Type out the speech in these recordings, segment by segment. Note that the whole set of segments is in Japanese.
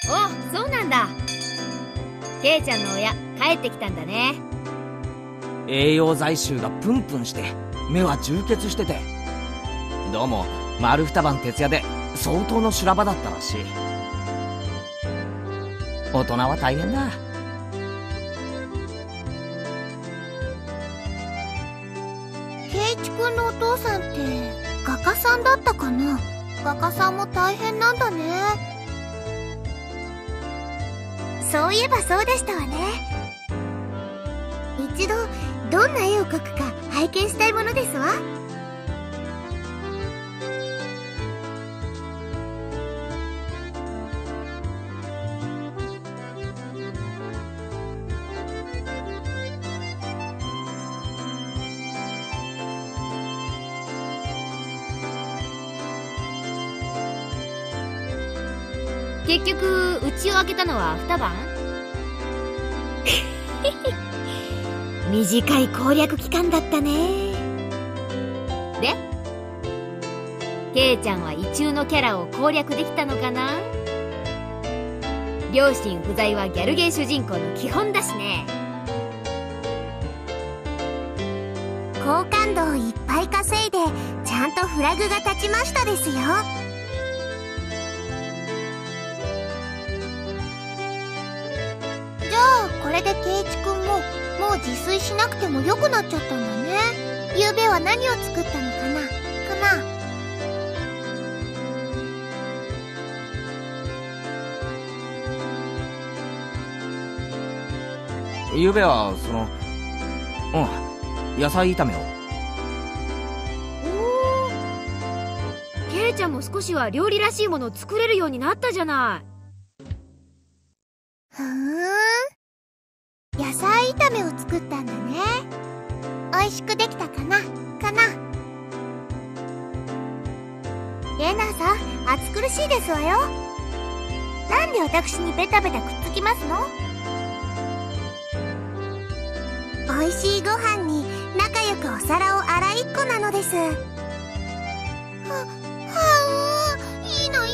お、そうなんだ。ケイちゃんの親帰ってきたんだね。 栄養剤臭がプンプンして目は充血してて、どうも丸二晩徹夜で相当の修羅場だったらしい。大人は大変だ。 圭一君のお父さんって画家さんだったかな。画家さんも大変なんだね。そういえばそうでしたわね。一度どんな絵を描くか拝見したいものですわ。 結局うちを開けたのは二晩。 短い攻略期間だったね。 でケイちゃんは異中のキャラを攻略できたのかな。両親不在はギャルゲー主人公の基本だしね。 好感度をいっぱい稼いでちゃんとフラグが立ちましたですよ。じゃあこれで圭一君ももう自炊しなくてもよくなっちゃったんだね。昨べは何を作ったのかなゆうべは野菜炒めを。 おお、ケイちゃんも少しは料理らしいものを作れるようになったじゃない。 ふーん、野菜炒めを作ったんだね。美味しくできたかなレナさん、暑苦しいですわよ。なんで私にベタベタくっつきますの？美味しいご飯に仲良くお皿を洗いっこなのです。いいの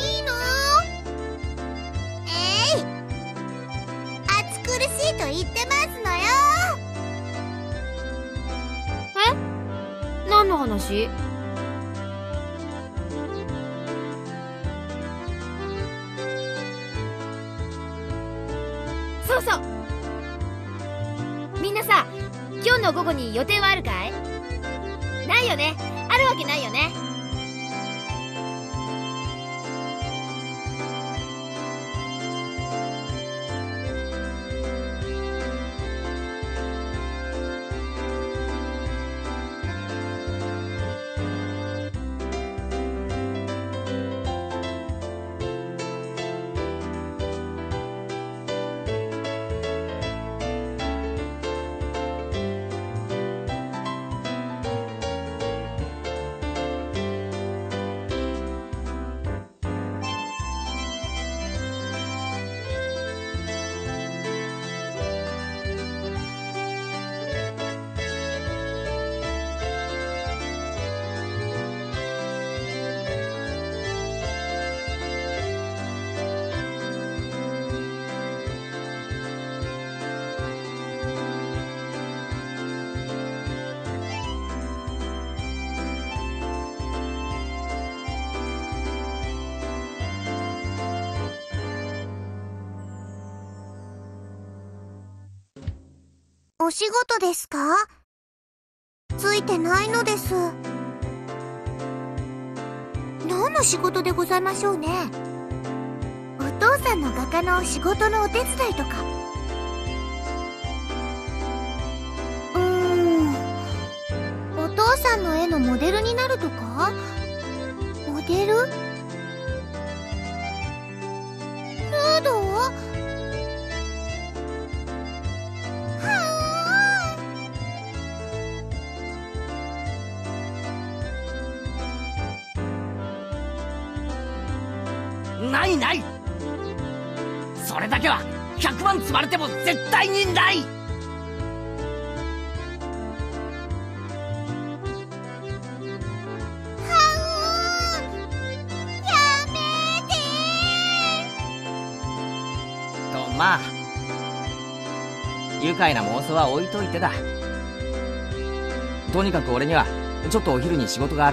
暑苦しいと言ってますのよ。 何の話？そうそう、みんなさ、今日の午後に予定はあるかい？ないよね。あるわけないよね。 お仕事ですか？ついてないのです。何の仕事でございましょうね。お父さんの画家の仕事のお手伝いとか。お父さんの絵のモデルになるとか？モデル？ヌード？ ない。それだけは100万積まれても絶対にない。 やめてまあ愉快な妄想は置いといてだ。とにかく俺にはちょっとお昼に仕事がある。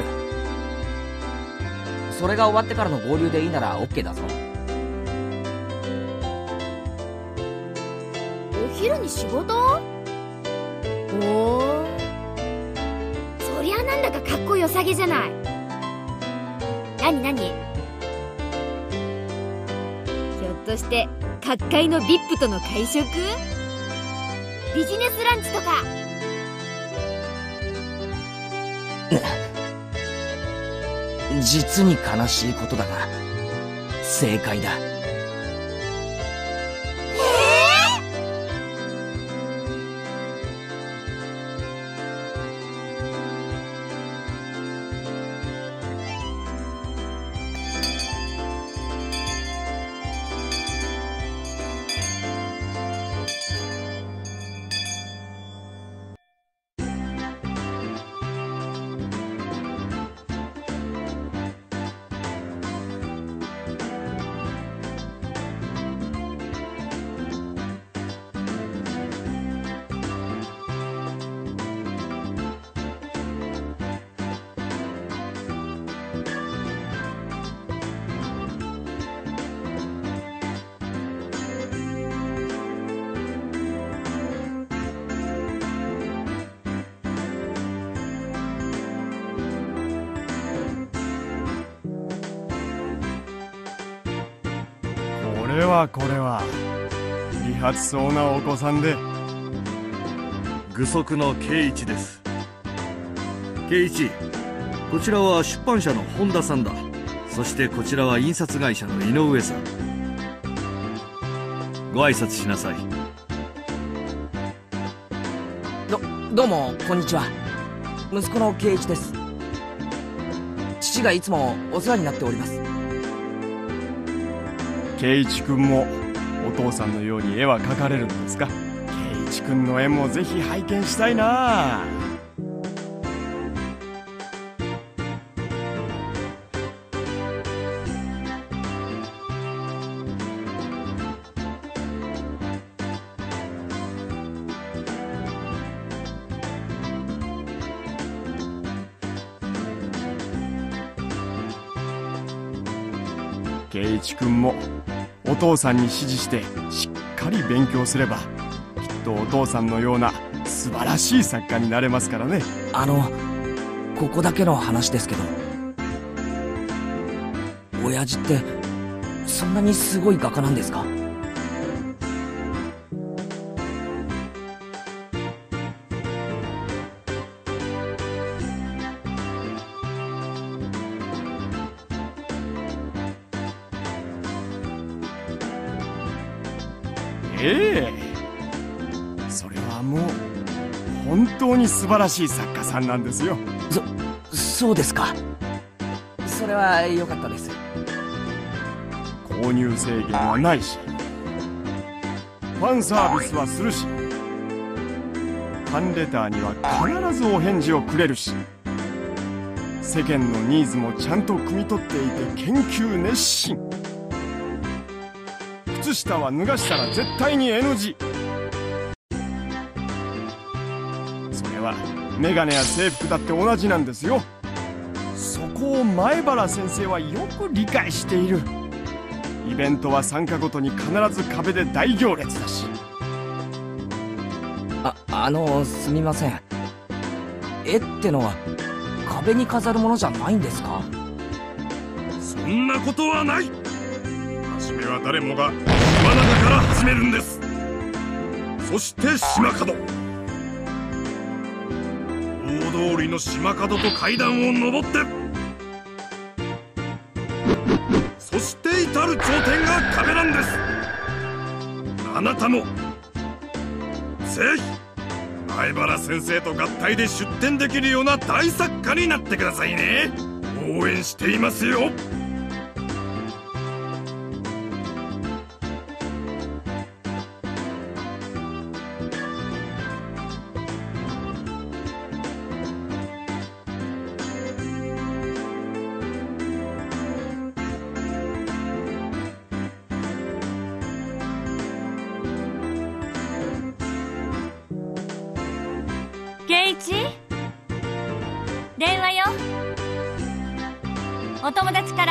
それが終わってからの合流でいいなら OK だぞ。 お昼に仕事？おお、そりゃなんだかかっこよさげじゃない。なになに？ひょっとして各界の VIP との会食？ビジネスランチとか？ 実に悲しいことだが正解だ。 これは利発そうなお子さんで。 具足の圭一です。圭一、こちらは出版社の本田さんだ。そしてこちらは印刷会社の井上さん。ご挨拶しなさい。 どうもこんにちは。息子の圭一です。父がいつもお世話になっております。 圭一君もお父さんのように絵は描かれるんですか？圭一君の絵もぜひ拝見したいな。圭一君もお父さんに指示してしっかり勉強すればきっとお父さんのような素晴らしい作家になれますからね。 ここだけの話ですけど、親父ってそんなにすごい画家なんですか？ ええ、それはもう本当に素晴らしい作家さんなんですよ。 そうですか。それは良かったです。 購入制限はないし、ファンサービスはするし、ファンレターには必ずお返事をくれるし、世間のニーズもちゃんと汲み取っていて研究熱心。靴下は脱がしたら絶対に NG。 それはメガネや制服だって同じなんですよ。そこを前原先生はよく理解している。イベントは参加ごとに必ず壁で大行列だし。 すみません。絵ってのは壁に飾るものじゃないんですか？ そんなことはない。初めは誰もが島中から始めるんです。そして島角、大通りの島角と階段を上って、そして至る頂点が壁なんです。あなたもぜひ前原先生と合体で出展できるような大作家になってくださいね。応援していますよ。 圭一、電話よ。お友達から。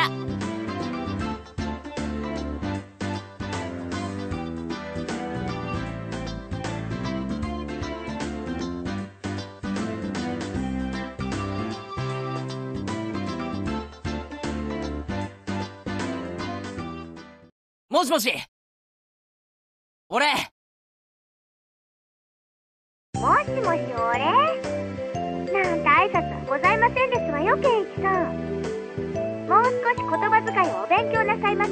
もしもし、俺。 もしもし、俺なんて挨拶はございませんですわよ、圭一さん。もう少し言葉遣いをお勉強なさいませ。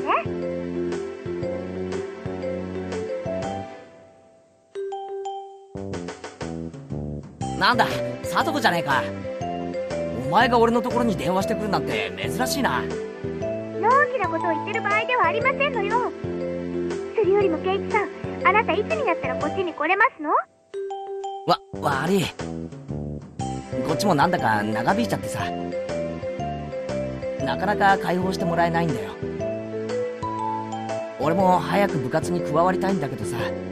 なんだ、さとこじゃねえか。お前が俺のところに電話してくるなんて珍しいな。 のんきなことを言ってる場合ではありませんのよ。それよりも圭一さん、あなたいつになったらこっちに来れますの？ 悪い。こっちもなんだか長引いちゃってさ、なかなか解放してもらえないんだよ。俺も早く部活に加わりたいんだけどさ。違います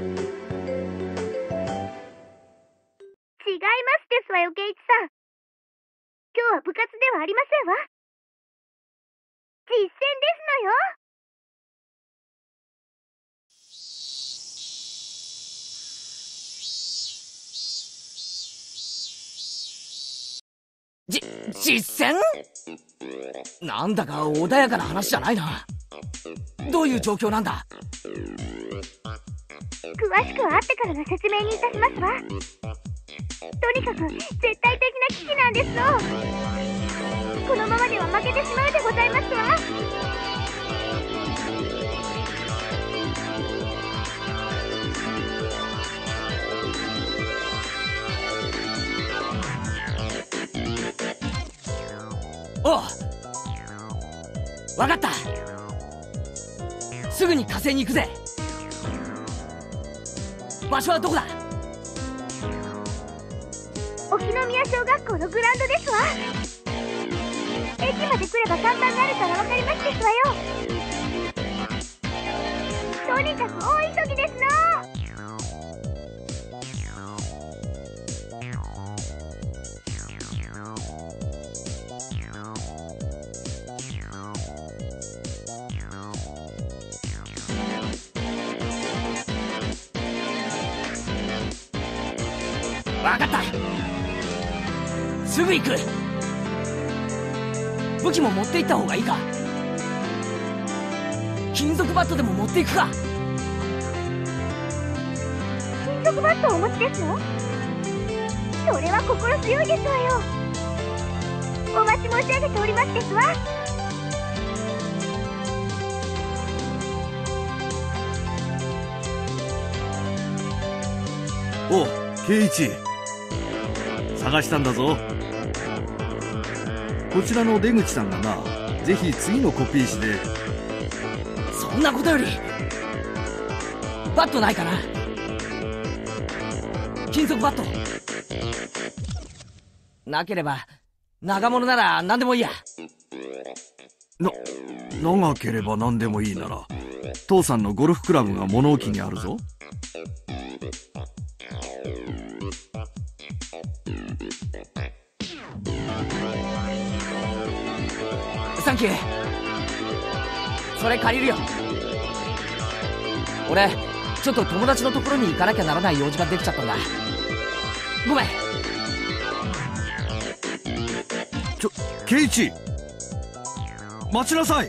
ですわよ、圭一さん。今日は部活ではありませんわ。実践ですのよ。 実践？なんだか穏やかな話じゃないな。どういう状況なんだ？ 詳しくは会ってからの説明にいたしますわ。とにかく絶対的な危機なんですの。このままでは負けてしまうでございますわ。 おう、分かった。すぐに火星に行くぜ。場所はどこだ？ 沖宮小学校のグラウンドですわ。駅まで来れば看板があるから分かりますですわよ。とにかく大急ぎですの。 分かった。すぐ行く。武器も持って行った方がいいか？金属バットでも持っていくか？ 金属バットをお持ちですの？それは心強いですわよ。お待ち申し上げておりますですわ。 おう、圭一、探したんだぞ。こちらの出口さんがな、ぜひ次のコピー紙で。 そんなことよりバットないかな？金属バットなければ長物なら何でもいいや。 長ければ何でもいいなら、父さんのゴルフクラブが物置にあるぞ。 サンキュー。それ借りるよ。俺ちょっと友達のところに行かなきゃならない用事ができちゃったんだ。ごめん。 圭一、待ちなさい。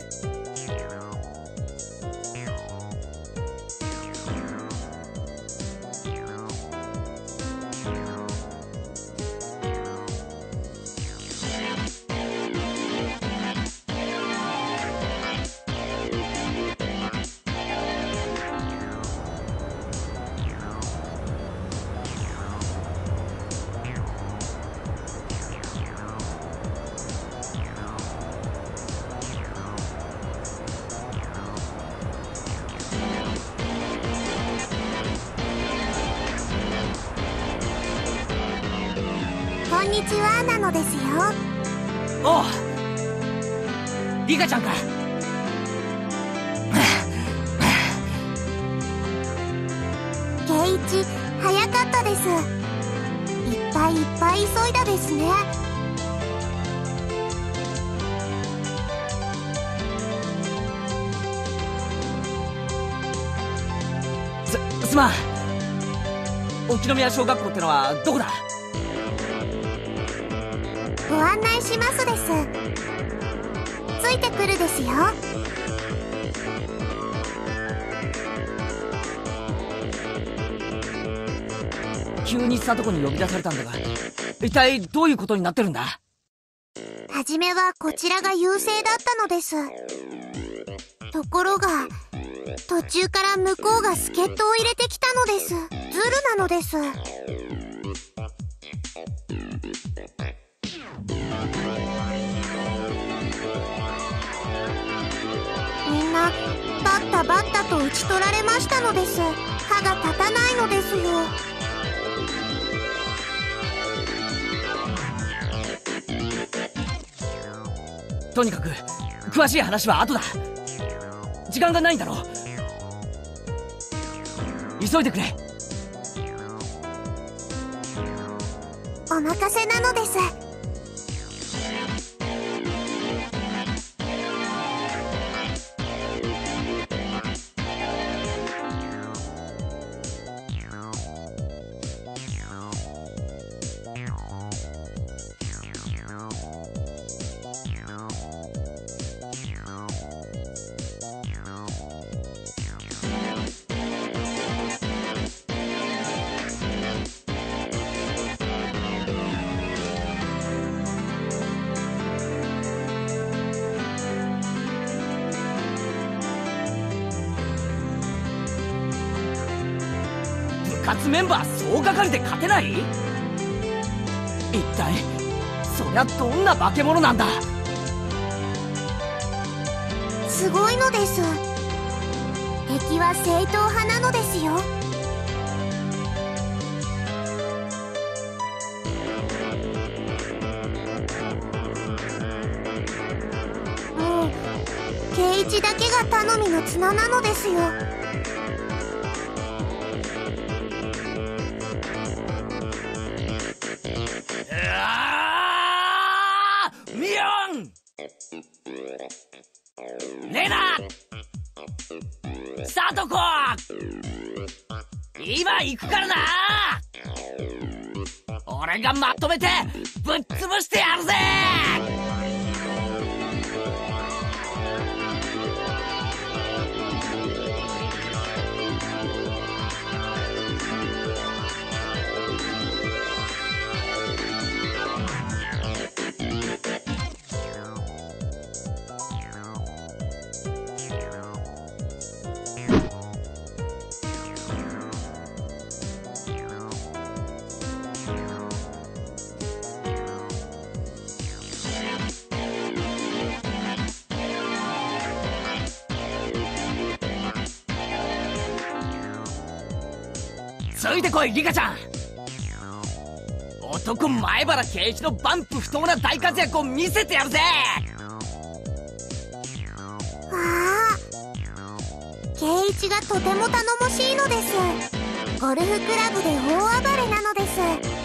こんにちは、なのですよ。 おう、リカちゃんか。 圭一、早かったです。一ぱいいっぱい急いだですね。 すまん。沖宮小学校ってのはどこだ？ ご案内しますです。ついてくるですよ。 急に里子に呼び出されたんだが、一体どういうことになってるんだ？ はじめはこちらが優勢だったのです。ところが途中から向こうが助っ人を入れてきたのです。ズルなのです。みんなバッタバッタと打ち取られましたのです。歯が立たないのですよ。 とにかく詳しい話は後だ。時間がないんだろう。急いでくれ。 お任せなのです。 部活メンバー総がかりで勝てない？一体そりゃどんな化け物なんだ？ すごいのです。敵は正統派なのですよ。もう圭一だけが頼みの綱なのですよ。 ミヨン、レナ、サトコ、今行くからな。俺がまとめてぶっ潰してやるぜ。ついてこいリカちゃん。男前原圭一のバンプ不当な大活躍を見せてやるぜ。 わあ、圭一がとても頼もしいのです。ゴルフクラブで大暴れなのです。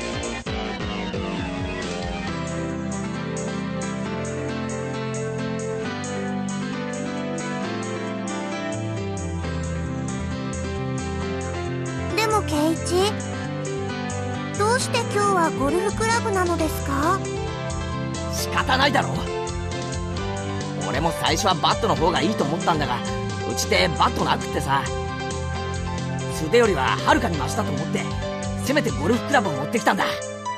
でも圭一、どうして今日はゴルフクラブなのですか？ 仕方ないだろう。俺も最初はバットの方がいいと思ったんだが、うちってバットなくってさ、素手よりははるかにマシだと思って、せめてゴルフクラブを持ってきたんだ。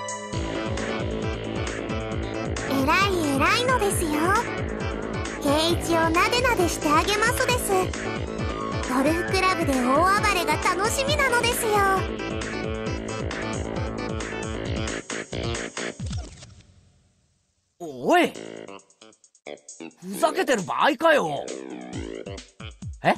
えらい偉いのですよ。圭一をなでなでしてあげますです。ゴルフクラブで大暴れが楽しみなのですよ。 おい、ふざけてる場合かよ。え？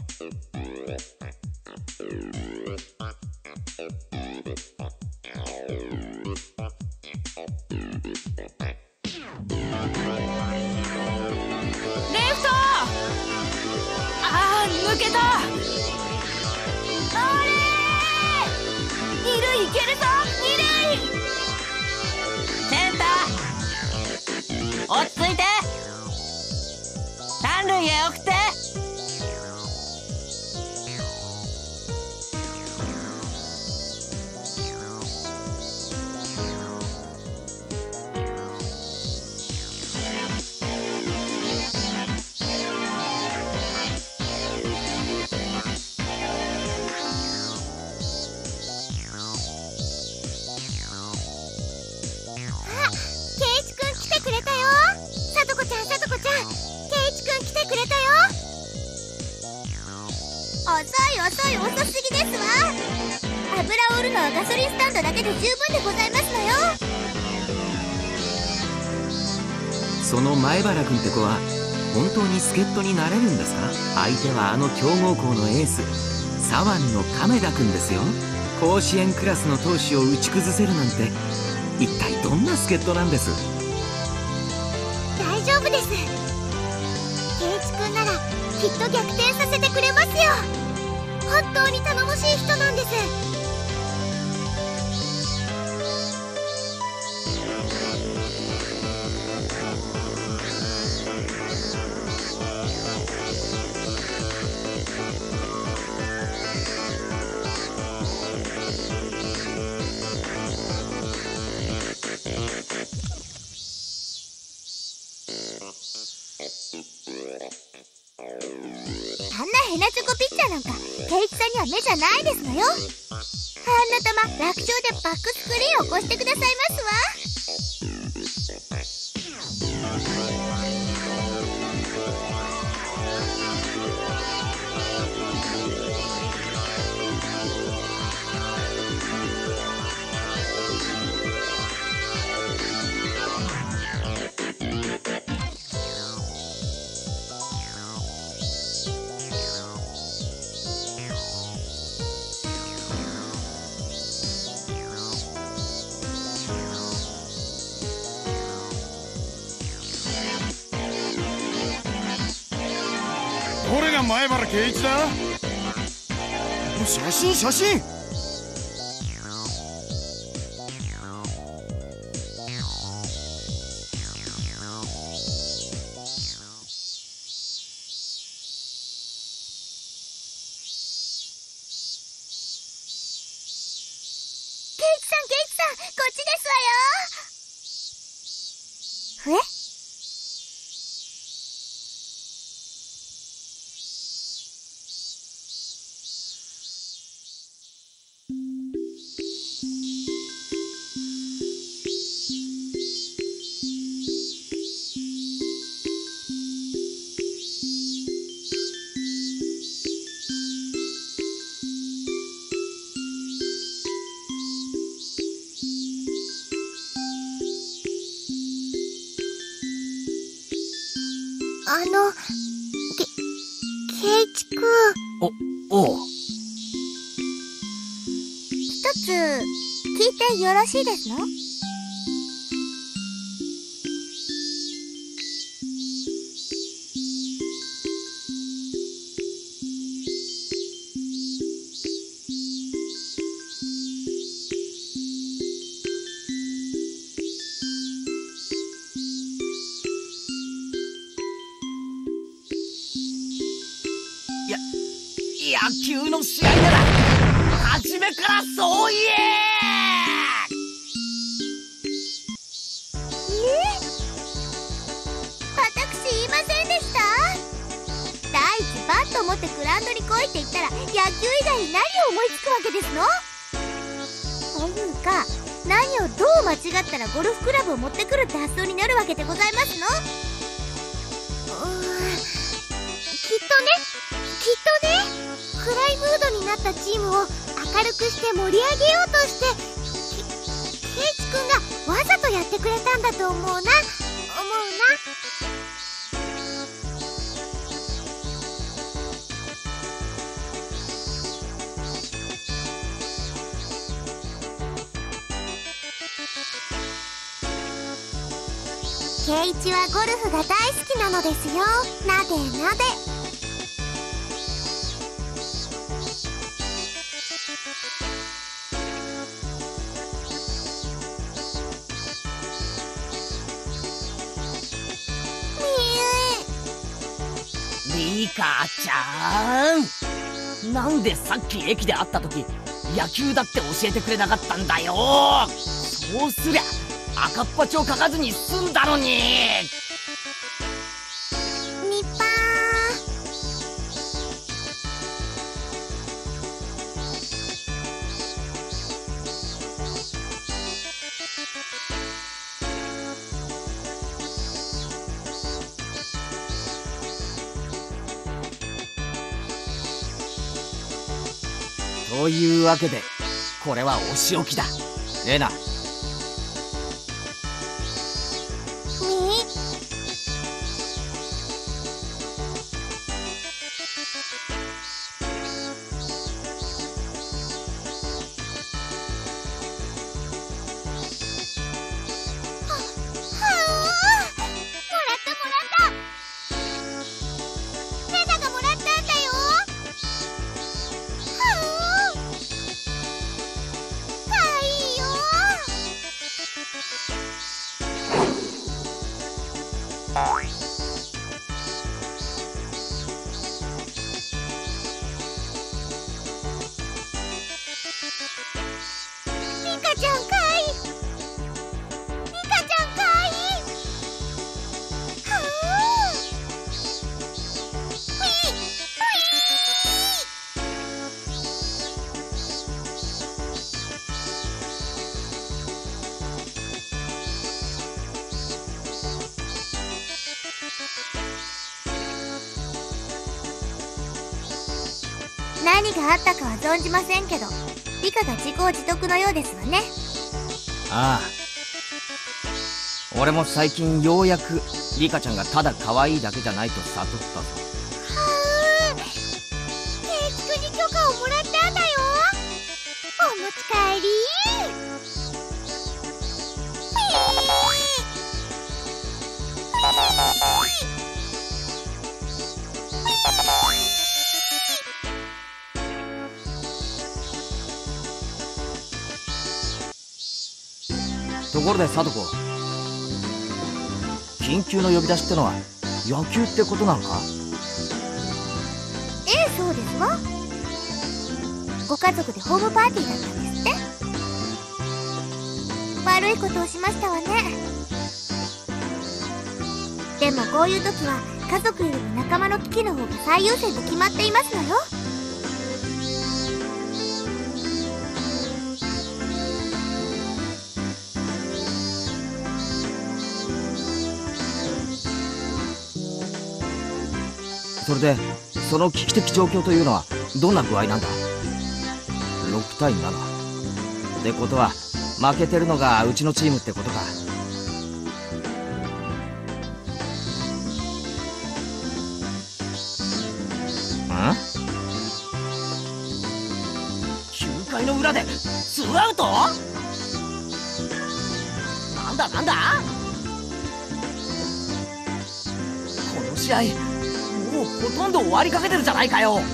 レフト！あー、抜けた！ あれー！二塁いけるぞ！二塁！ イチくん来てくれたよ。遅すぎですわ。油を売るのはガソリンスタンドだけで十分でございますのよ。 その前原君って子は本当に助っ人になれるんですか？相手はあの強豪校のエース左腕の亀田君ですよ。甲子園クラスの投手を打ち崩せるなんて一体どんな助っ人なんです？ 大丈夫です。圭一くんならきっと逆転させてくれますよ。本当に頼もしい人なんです。あんなヘナチョコピッチャーなんか圭一さんには目じゃないですのよ。あんな球楽勝でバックスクリーンを越してくださいますわ。 これが前原圭一だ。写真。 圭一さんこっちですわよ。圭一くん、 おう。 一つ聞いてよろしいですの？ 野球の試合なら初めからそう言え。 私言いませんでした？第一バット持ってグラウンドに来いって言ったら野球以外に何を思いつくわけですの？というか何をどう間違ったらゴルフクラブを持ってくるって発想になるわけでございますの？きっとね暗いムードになったチームを明るくして盛り上げようとして圭一くんがわざとやってくれたんだと思うな。圭一はゴルフが大好きなのですよ。なでなで。 リカちゃん、なんでさっき駅で会った時野球だって教えてくれなかったんだよ。そうすりゃ赤っ恥をかかずに済んだのに。 ニッパいそういうわけでこれはお仕置きだ。レナ。 何があったかは存じませんけど、リカが自業自得のようですわね。 ああ、俺も最近ようやくリカちゃんがただ可愛いだけじゃないと悟ったぞ。 は圭一君に許可をもらったんだよ。お持ち帰り。 ところでサトコ、緊急の呼び出しってのは野球ってことなのか？ ええ、そうですわ。ご家族でホームパーティーだったんですって。悪いことをしましたわね。でもこういう時は家族よりも仲間の危機の方が最優先と決まっていますのよ。 それでその危機的状況というのはどんな具合なんだ？6対7ってことは負けてるのがうちのチームってことか。9回の裏でツーアウト？なんだこの試合もうほとんど終わりかけてるじゃないかよ。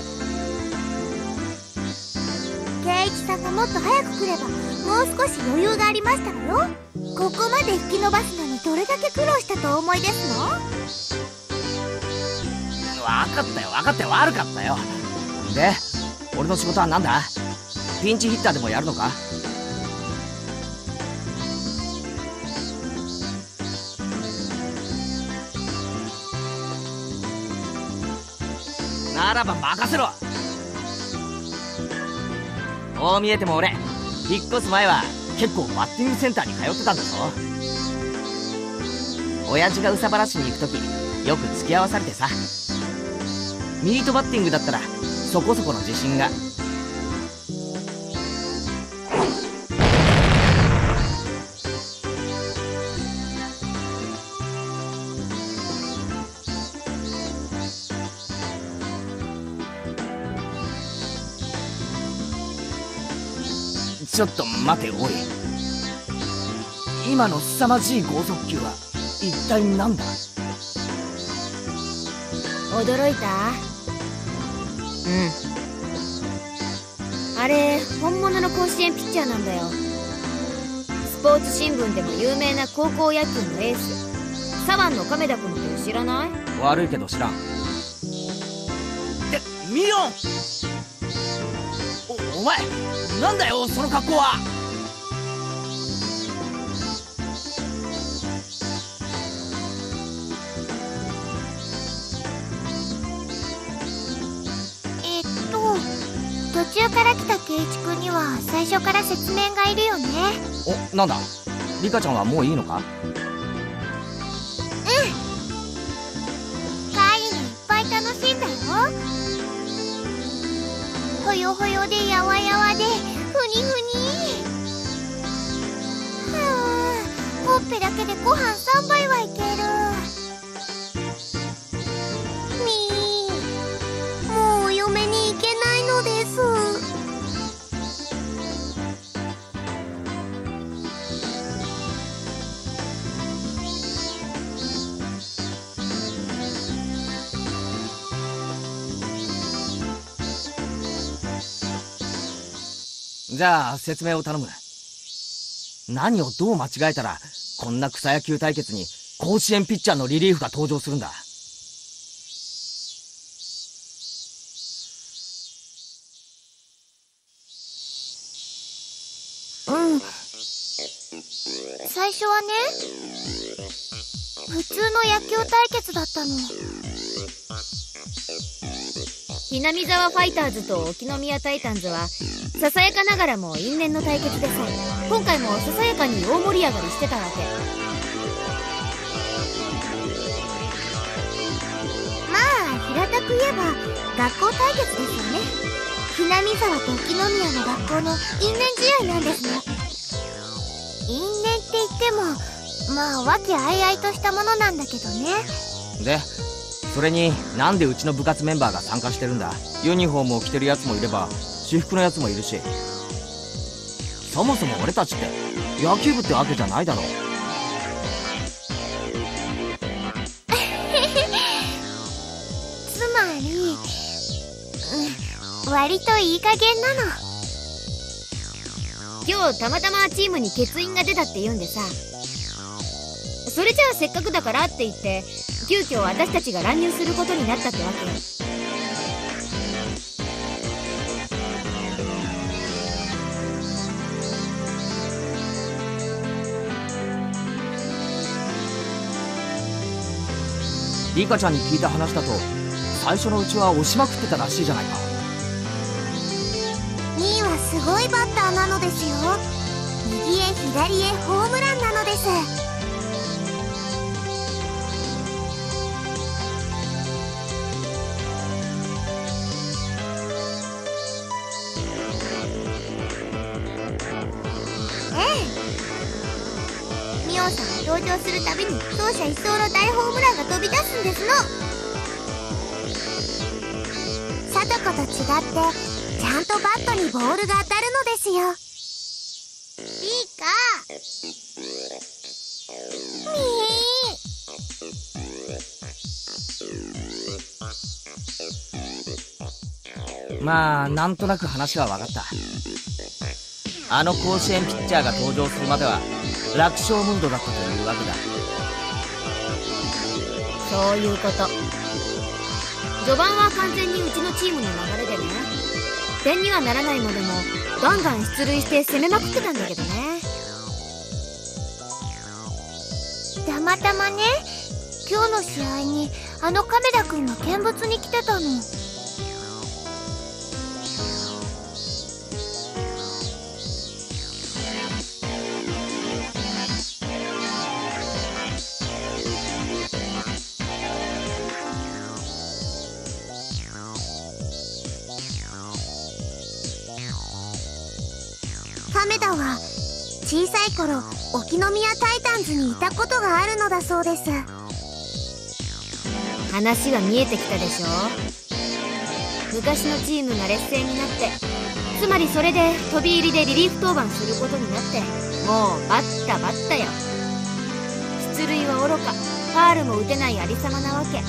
圭一さんがもっと早く来ればもう少し余裕がありましたのよ。ここまで引き延ばすのにどれだけ苦労したとお思いですの？ 分かったよ悪かったよ。で俺の仕事はなんだ？ピンチヒッターでもやるのか？ならば任せろ。こう見えても俺引っ越す前は結構バッティングセンターに通ってたんだぞ。親父が憂さ晴らしに行く時よく付き合わされてさ。ミートバッティングだったらそこそこの自信が。ちょっと待ておい、今の凄まじい剛速球は一体なんだ？ 驚いた？あれ本物の甲子園ピッチャーなんだよ。スポーツ新聞でも有名な高校野球のエース左腕の亀田君って知らない？ 悪いけど知らん。ミリオン！お前なんだよその格好は。 途中から来た圭一君には最初から説明がいるよね。 お、なんだリカちゃんはもういいのか？ 会議にいっぱい楽しいんだよ。とよほよでやわやわでふにふに。ほっぺだけでご飯3杯はいける。もうお嫁に行けないのです。 じゃあ説明を頼む。何をどう間違えたらこんな草野球対決に甲子園ピッチャーのリリーフが登場するんだ。 最初はね、普通の野球対決だったの。 ひなみ沢ファイターズと沖宮タイタンズはささやかながらも因縁の対決でさ、今回もささやかに大盛り上がりしてたわけ。 まあ平たく言えば学校対決ですよね。ひなみ沢と沖宮の学校の因縁試合なんですね。因縁って言ってもまあ和気あいあいとしたものなんだけどね。 でそれになんでうちの部活メンバーが参加してるんだ。ユニフォームを着てるやつもいれば私服のやつもいるし、そもそも俺たちって野球部ってわけじゃないだろう。 つまり、割といい加減なの。 今日たまたまチームに欠員が出たって言うんでさ、それじゃあせっかくだからって言って急遽私たちが乱入することになったってわけよ。 リカちゃんに聞いた話だと最初のうちは押しまくってたらしいじゃないか。 ミーはすごいバッターなのですよ。右へ左へホームランなのです。ミオさんが登場するたびに走者一掃の大ホームランが飛び出すんですの。貞子と違ってちゃんとバットにボールが当たるのですよ。いいかまあなんとなく話は分かった。あの甲子園ピッチャーが登場するまでは楽勝ムードだったというわけだ。 そういうこと。序盤は完全にうちのチームの流れでね、点にはならないまでもガンガン出塁して攻めまくってたんだけどね。 たまたまね、今日の試合にあの亀田くんが見物に来てたの。亀田は小さい頃沖宮タイタンズにいたことがあるのだそうです。 話は見えてきたでしょ。昔のチームが劣勢になって、つまりそれで飛び入りでリリーフ登板することになって、もうバッタバッタよ。出塁はおろかファールも打てないありさまなわけ。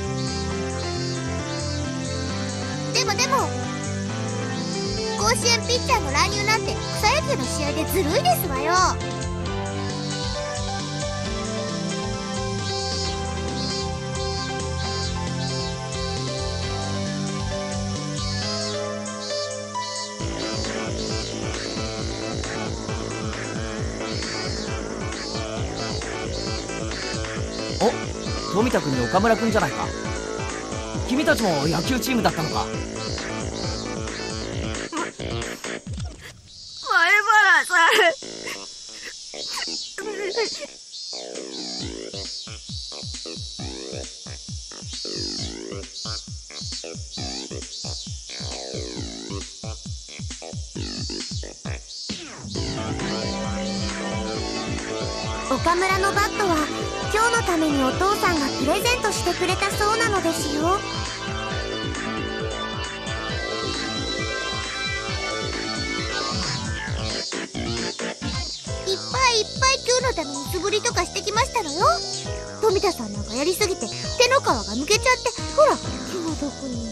でも甲子園ピッチャーの乱入なんて草野球の試合でずるいですわよ。 お、富田君に岡村君じゃないか。君たちも野球チームだったのか。 前原さん岡村のバットは今日のためにお父さんがプレゼントしてくれたそうなのですよ。いっぱい今日のために素振りとかしてきましたのよ。富田さんなんかやりすぎて手の皮がむけちゃって、ほら気の毒に。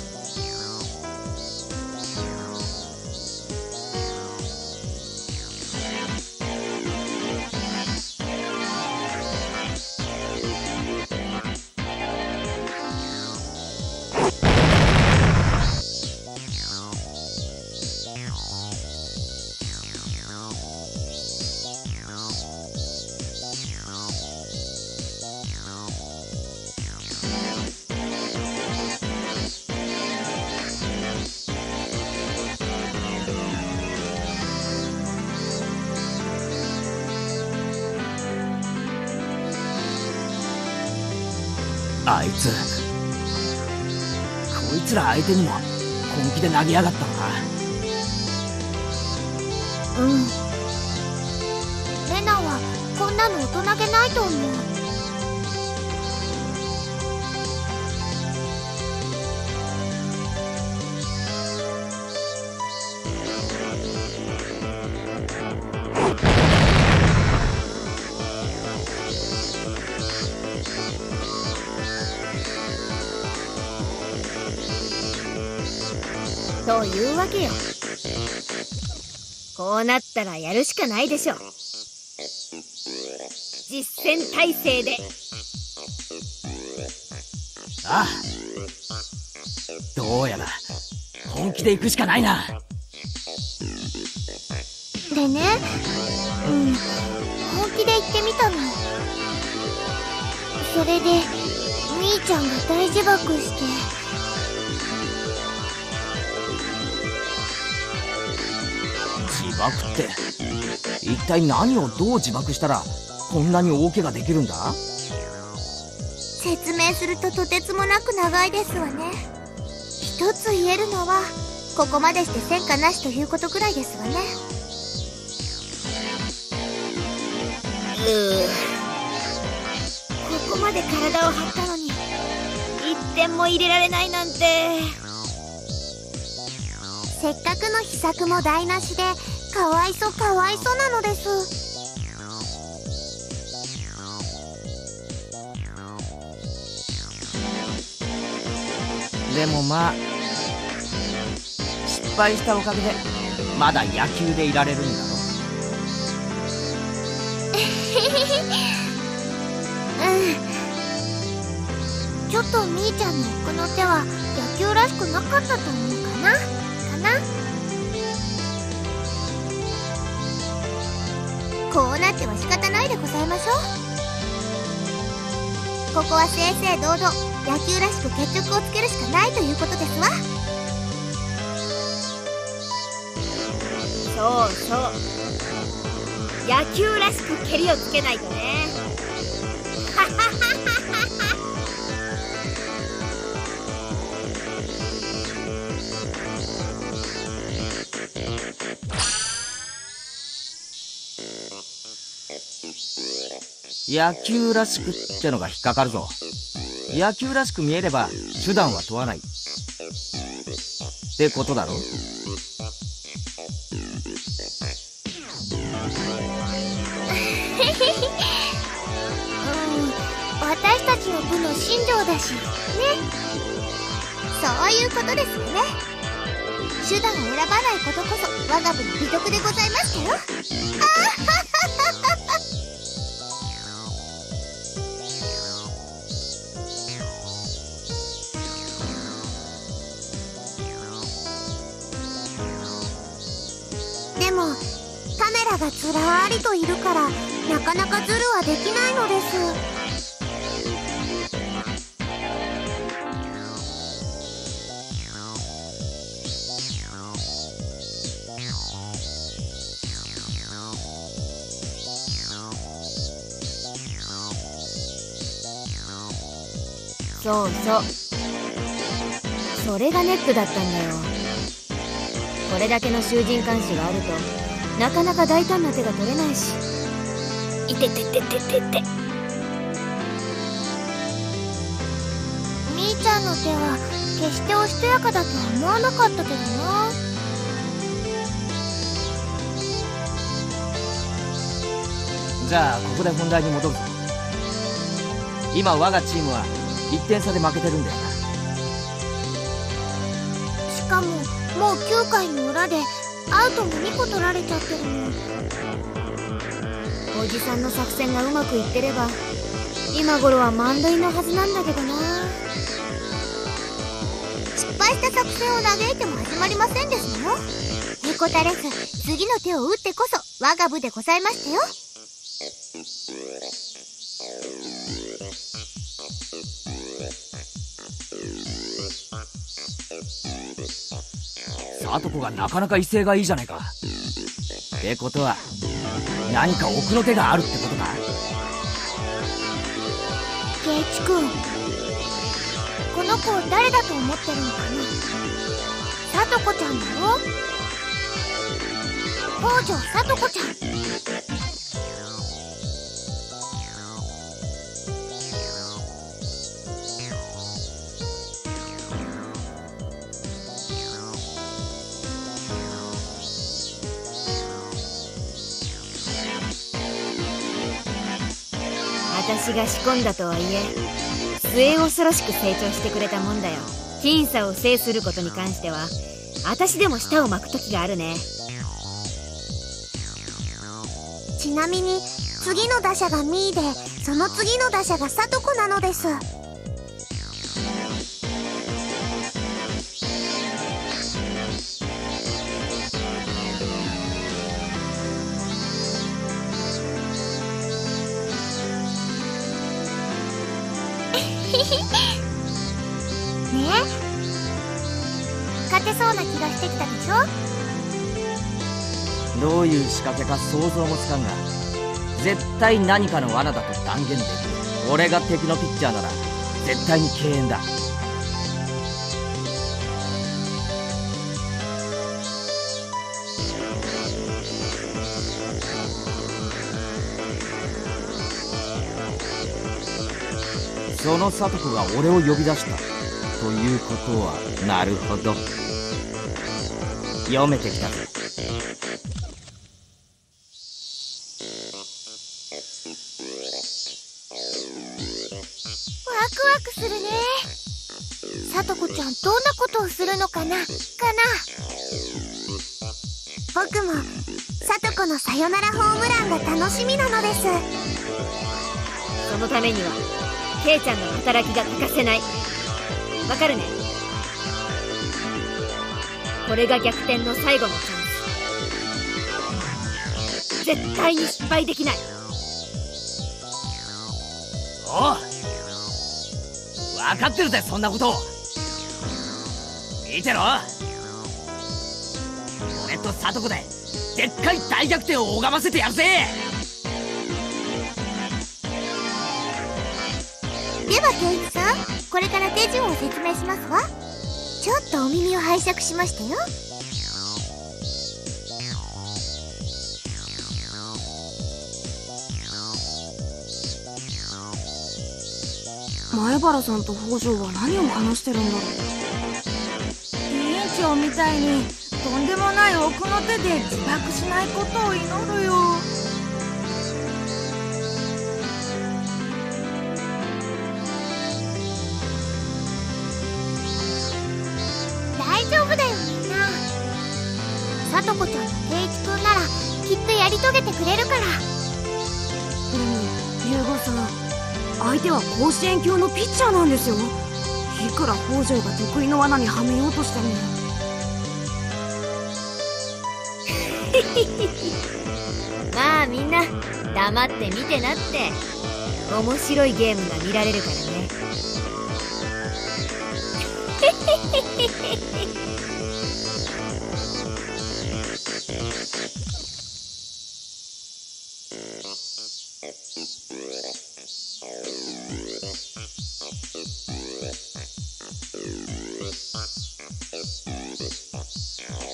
あいつ、こいつら相手にも本気で投げやがったのか。 うん。レナはこんなの大人げないと思う。 というわけよ。こうなったらやるしかないでしょ。実践態勢で。 ああ、どうやら本気で行くしかないな。 でね、本気で言ってみたの。それでみーちゃんが大自爆して。 自爆って一体何をどう自爆したらこんなに大怪我できるんだ？ 説明するととてつもなく長いですわね。一つ言えるのはここまでして戦果なしということくらいですわね。 ここまで体を張ったのに1点も入れられないなんて。 せっかくの秘策も台無しでかわいそうなのです。 でもまあ失敗したおかげでまだ野球でいられるんだろ。 ちょっとみーちゃんの奥の手は野球らしくなかったと思うかな。こうなっては仕方ないでございましょう。ここは正々堂々野球らしく決着をつけるしかないということですわ。 そうそう、野球らしく蹴りをつけないとね。 野球らしくってのが引っかかるぞ。野球らしく見えれば手段は問わないってことだろ。 私たちの部の新庄だしね。そういうことですよね。手段を選ばないことこそ我が部の美徳でございましたよ。でもカメラがずらーりといるからなかなかズルはできないのです。 そうそう、それがネックだったんだよ。これだけの囚人監視があるとなかなか大胆な手が取れないし、 いてててててて。 みーちゃんの手は決しておしとやかだとは思わなかったけどな。 じゃあここで本題に戻るぞ。今我がチームは1点差で負けてるんだよな。 しかももう9回の裏でアウトも2個取られちゃってるもん。 おじさんの作戦がうまくいってれば今頃は満塁のはずなんだけどな。 失敗した作戦を嘆いても始まりませんですのよ。へこたれず次の手を打ってこそ我が部でございましたよ。 さとこがなかなか威勢がいいじゃないか。ってことは何か奥の手があるってことか。 圭一君、この子を誰だと思ってるのかな。さとこちゃんだろ。北条さとこちゃん。 私が仕込んだとはいえ末恐ろしく成長してくれたもんだよ。僅差を制することに関しては私でも舌を巻く時があるね。 ちなみに次の打者がミーでその次の打者がさとこなのです。ねえ、勝てそうな気がしてきたでしょ。 どういう仕掛けか想像もつかんが絶対何かの罠だと断言できる。俺が敵のピッチャーなら絶対に敬遠だ。そのサトコが俺を呼び出したということは、なるほど、読めてきたぜ。 ワクワクするね。さとこちゃんどんなことをするのかな僕もさとこのサヨナラホームランが楽しみなのです。 そのためにはケイちゃんの働きが欠かせない。わかるね。これが逆転の最後のチャンス。絶対に失敗できない。 おう、分かってるぜそんなこと。見てろ、俺とサトコででっかい大逆転を拝ませてやるぜ。 ではケイチさん、これから手順を説明しますわ。ちょっとお耳を拝借しましたよ。 前原さんと北条は何を話してるんだろう。委員長みたいにとんでもない奥の手で自爆しないことを祈るよ。 大丈夫だよみんな。さとこちゃんとケイチくんならきっとやり遂げてくれるから。 でも龍吾さん、相手は甲子園級のピッチャーなんですよ。いくら北条が得意の罠にはめようとしても。 まあみんな黙って見てなって。面白いゲームが見られるからね。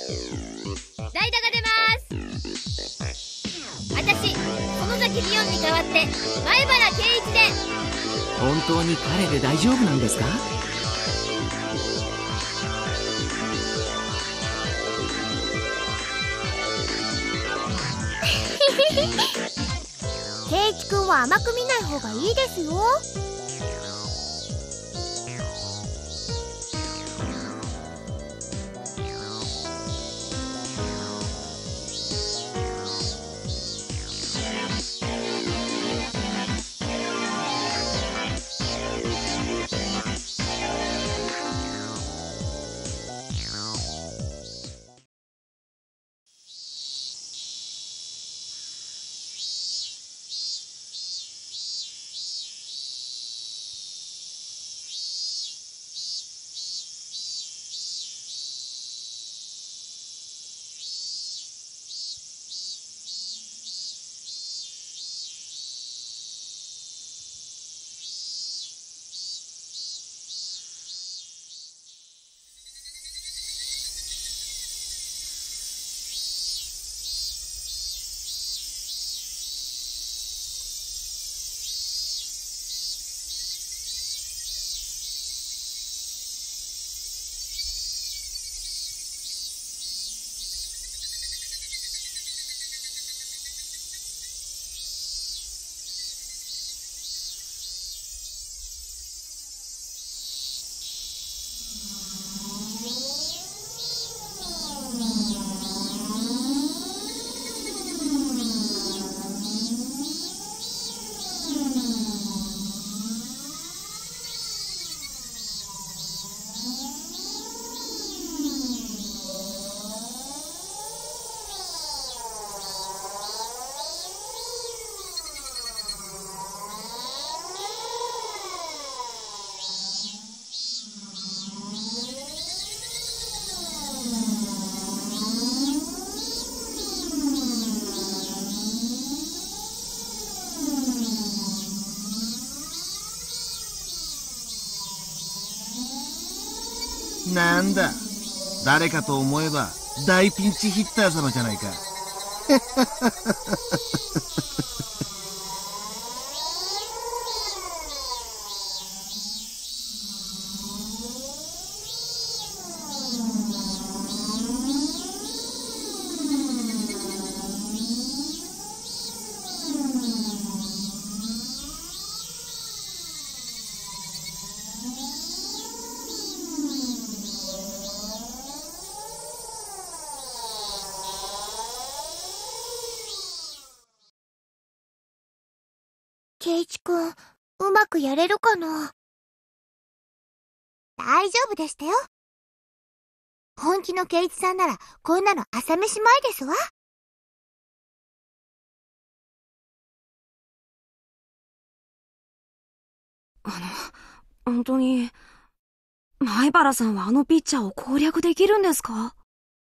代打が出ます。私、園崎リオンに代前原圭一で。 本当に彼で大丈夫なんですか？ 圭一君は甘く見ない方がいいですよ。 なんだ、誰かと思えば大ピンチヒッター様じゃないか。 圭一くん、うまくやれるかな？大丈夫でしたよ。本気の圭一さんなら、こんなの朝飯前ですわ。 本当に、前原さんはあのピッチャーを攻略できるんですか？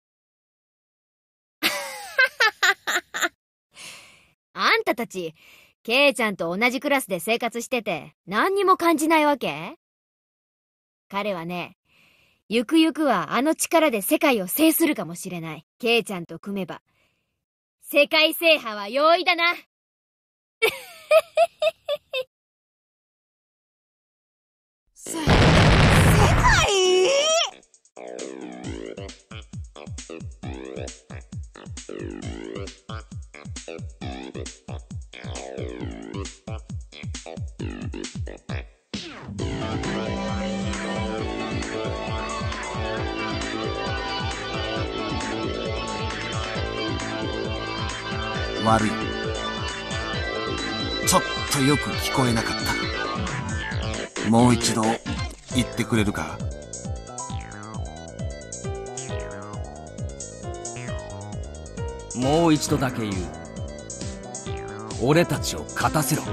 あんたたち、ケイちゃんと同じクラスで生活してて何にも感じないわけ？彼はね、ゆくゆくはあの力で世界を制するかもしれない。ケイちゃんと組めば世界制覇は容易だな。 世界？ 悪い。ちょっとよく聞こえなかった。もう一度言ってくれるか？ もう一度だけ言う。俺たちを勝たせろ。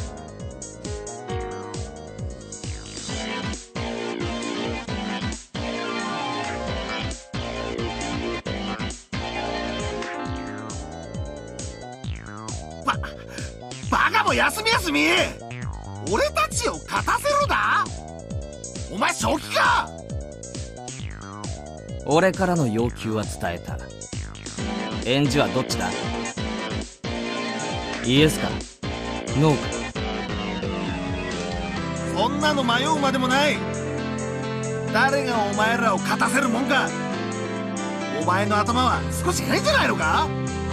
バカも休み休み。俺たちを勝たせろだ。お前正気か？ 俺からの要求は伝えた。返事はどっちだ？イエスかノーか。 そんなの迷うまでもない。誰がお前らを勝たせるもんか。お前の頭は少し変じゃないのか。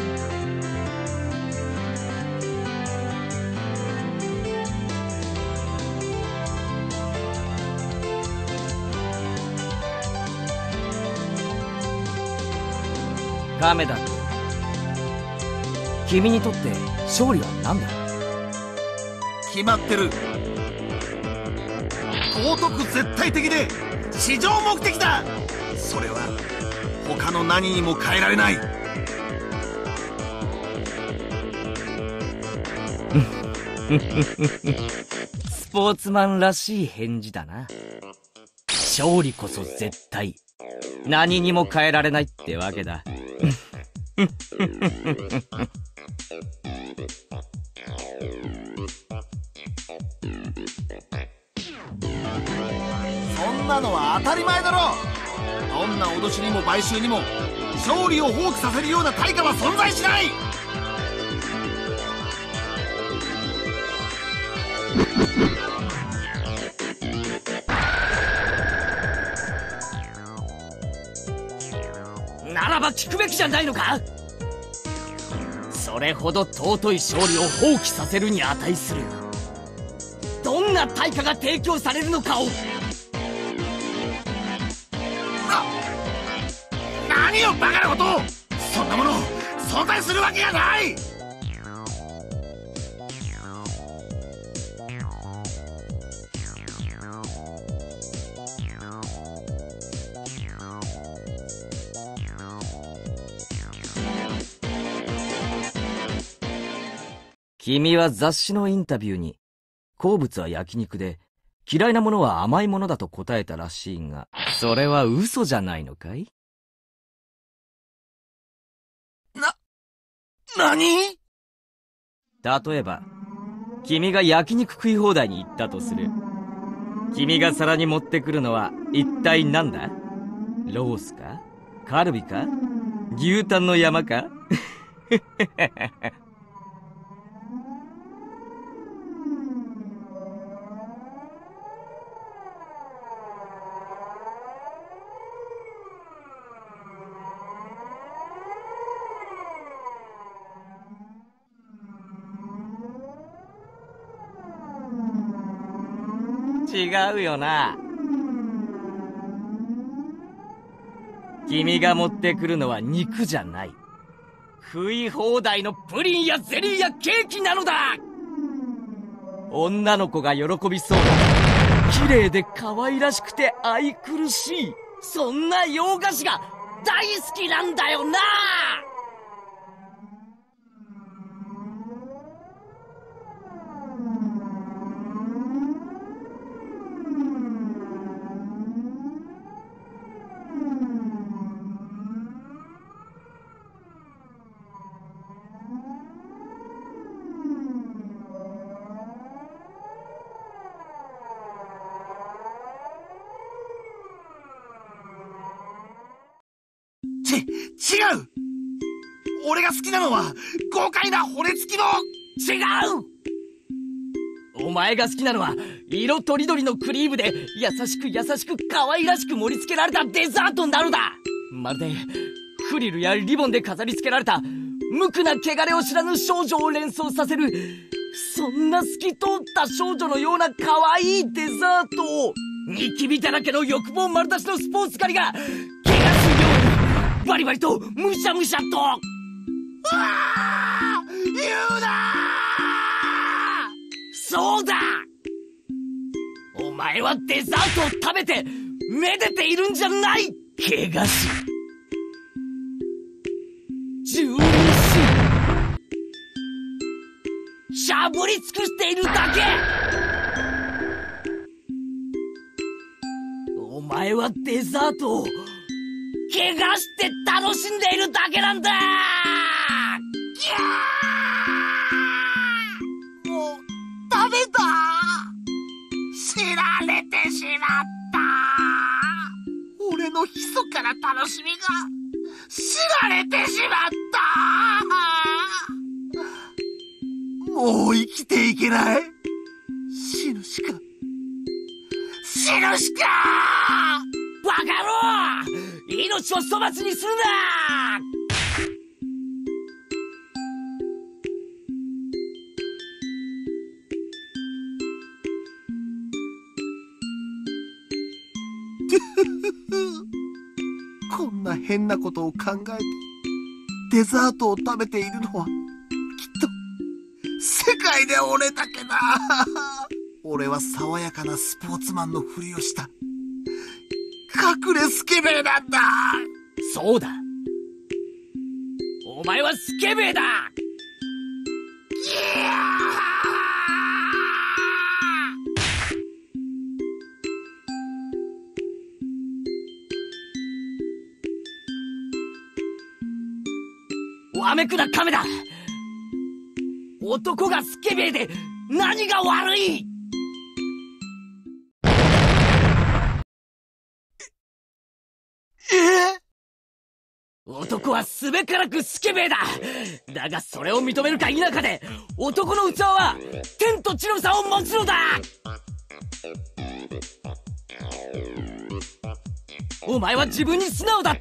亀田君、君にとって勝利は何だ？ 決まってる。尊く絶対的で至上目的だ。それは他の何にも変えられない。 スポーツマンらしい返事だな。勝利こそ絶対、何にも変えられないってわけだ。 そんなのは当たり前だろ。どんな脅しにも買収にも勝利を放棄させるような対価は存在しない。 ならば聞くべきじゃないのか。それほど尊い勝利を放棄させるに値するどんな対価が提供されるのかを。 何をバカなことを。そんなもの存在するわけがない。 君は雑誌のインタビューに、好物は焼肉で、嫌いなものは甘いものだと答えたらしいが、それは嘘じゃないのかい？ 何？ 例えば、君が焼肉食い放題に行ったとする。君が皿に持ってくるのは一体何だ？ロースか？カルビか？牛タンの山か？違うよな。君が持ってくるのは肉じゃない。食い放題のプリンやゼリーやケーキなのだ。女の子が喜びそうな綺麗で可愛らしくて愛くるしい、そんな洋菓子が大好きなんだよな。 違う。俺が好きなのは豪快な骨付きの。 違う。お前が好きなのは色とりどりのクリームで優しく優しく可愛らしく盛り付けられたデザートなのだ。まるでフリルやリボンで飾り付けられた無垢な汚れを知らぬ少女を連想させる、そんな透き通った少女のような可愛いデザートをニキビだらけの欲望丸出しのスポーツ狩りが怪我するようにバリバリとむしゃむしゃと。 うわあ、言うなー。そうだ、お前はデザートを食べてめでているんじゃない。怪我し12ししゃぶり尽くしているだけ。お前はデザートを怪我して楽しんでいるだけなんだ。 ギャー。もうダメだ。知られてしまった。俺の密かな楽しみが知られてしまった。ももう生きていけない。死ぬしか。死ぬしか。 バカ野郎！命を粗末にするな！ こんな変なことを考えてデザートを食べているのはきっと世界で俺だけだ。俺は爽やかなスポーツマンのふりをした隠れスケベなんだ。 そうだ、お前はスケベだ。わめくな亀だ。男がスケベで何が悪い？男はすべからくスケベだ。だがそれを認めるか否かで男の器は天と地の差を持つのだ。お前は自分に素直だった。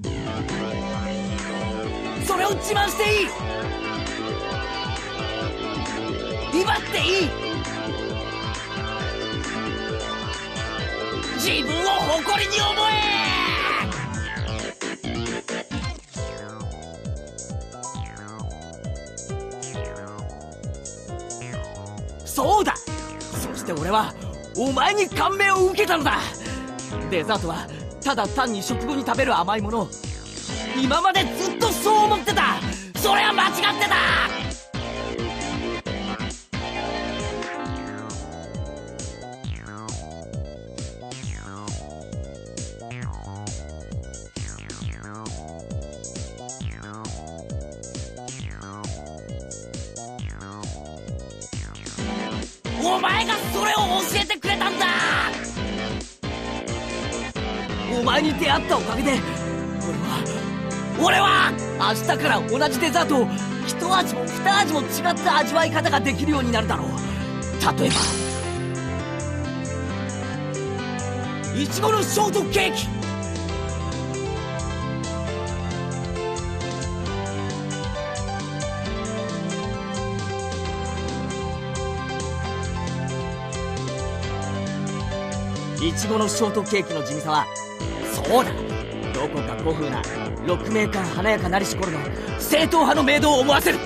それを自慢していい。威張っていい。自分を誇りに思え。そうだ。そして俺はお前に感銘を受けたのだ。デザートはただ単に食後に食べる甘いもの。今までずっとそう思ってた。それは間違ってた。お前がそれを教えてくれたんだ。お前に出会ったおかげで俺は明日から同じデザートを一味も二味も違った味わい方ができるようになるだろう。例えばいちごのショートケーキ。いちごのショートケーキの地味さは、そうだ、どこか古風な鹿鳴館華やかなりし頃の正統派のメイドを思わせる。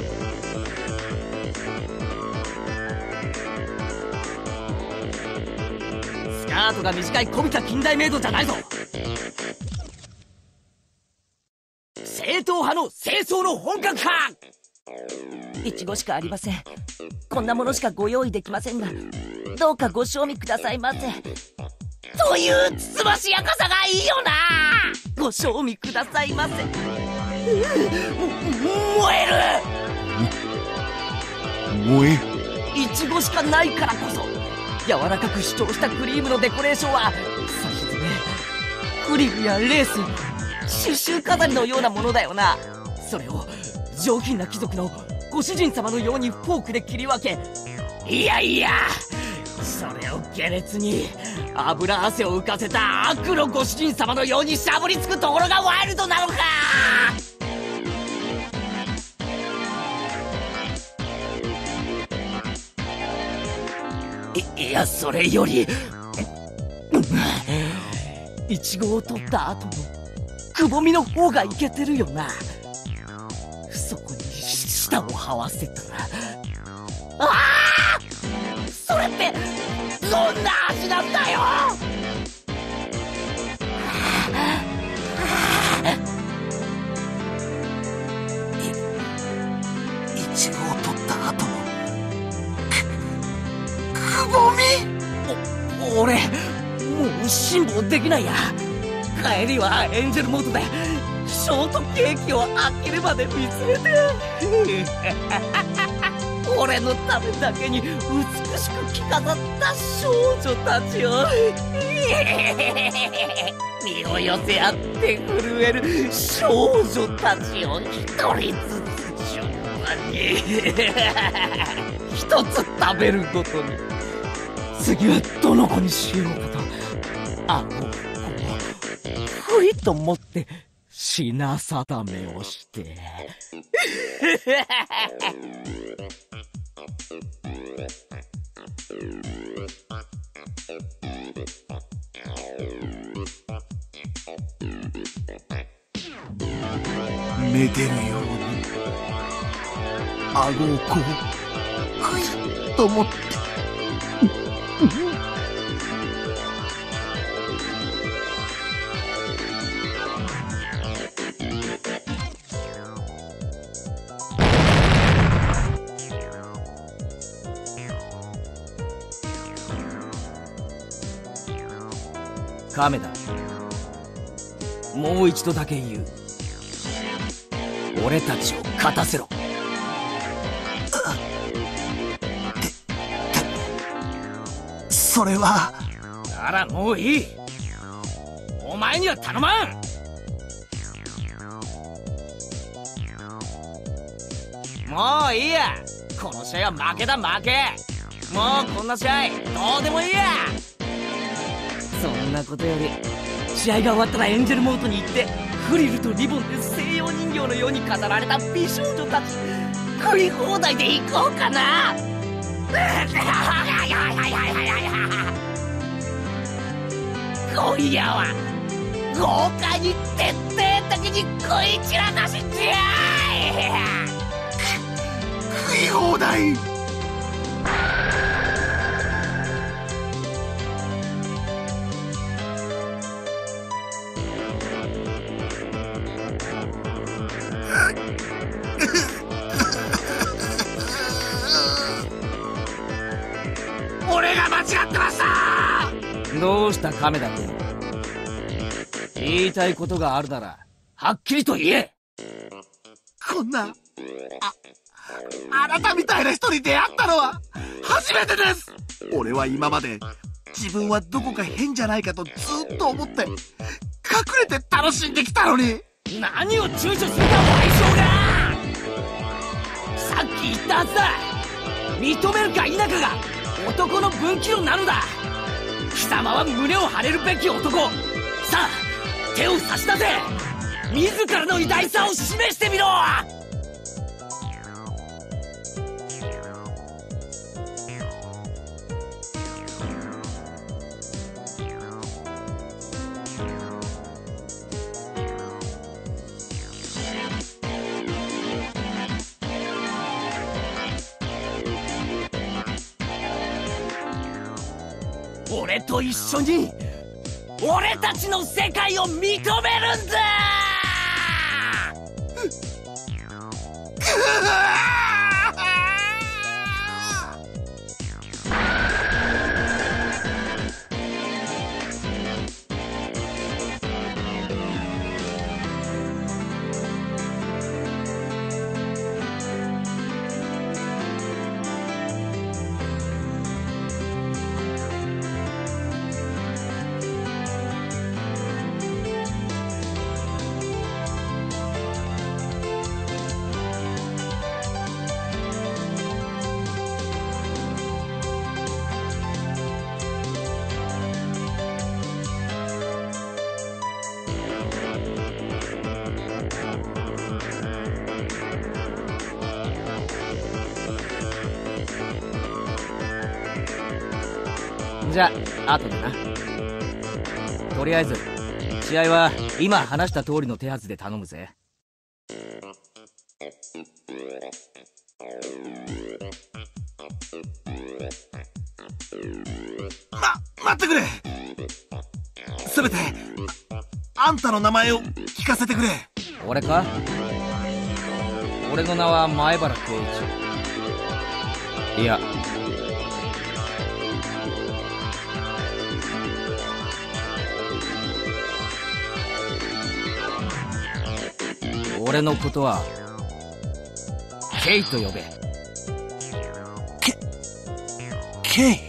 スカートが短いこびた近代メイドじゃないぞ。正統派の清掃の本格派。いちごしかありません。こんなものしかご用意できませんが、どうかご賞味くださいませ。というつつましやかさがいいよな。ご賞味くださいませ。燃える。 燃え。 いちごしかないからこそ柔らかく主張したクリームのデコレーションは、さしずめ、フリルやレース、刺繍飾りのようなものだよな。それを上品な貴族のご主人様のようにフォークで切り分け、いやいや、それを下劣に油汗を浮かせた悪のご主人様のようにしゃぶりつくところがワイルドなのか。いや、それよりイチゴを取った後のくぼみの方がイケてるよな。そこに舌を這わせたら、ああ、それってどんな味なんだよ。 いちごを取った後のくぼみ。 俺もう辛抱できないや。帰りはエンジェルモードでショートケーキを開けるまで見つめて俺のためだけに美しく着飾った少女たちを身を寄せ合って震える少女たちを一人ずつ順番に一つ食べるごとに次はどの子にしようかとあの子をふいと持って品定めをしてめでるように顎をこうクイッと持って亀田、もう一度だけ言う。俺たちを勝たせろ。 それは。 ならもういい。お前には頼まん。もういいや。この試合は負けだ負け。もうこんな試合どうでもいいや。そんなことより試合が終わったらエンジェルモートに行ってフリルとリボンで西洋人形のように飾られた美少女たち食い放題で行こうかな。今夜は豪華に徹底的に食い散らかしちゃえ。 食い放題。 俺が間違ってました。どうした亀田君。言いたいことがあるならはっきりと言え。 こんなあなたみたいな人に出会ったのは初めてです。俺は今まで自分はどこか変じゃないかとずっと思って隠れて楽しんできたのに。 何を躊躇するか賠償が。さっき言ったはずだ。認めるか否かが男の分岐路なのだ。貴様は胸を張れるべき男。さあ手を差し出せ。自らの偉大さを示してみろ。俺と一緒に俺たちの世界を認めるんだ。じゃあ後でな。とりあえず試合は今話した通りの手はずで頼むぜ。 待ってくれ。せめてあんたの名前を聞かせてくれ。 俺か？俺の名は前原圭一。いや俺のことはケイと呼べ。 ケイ。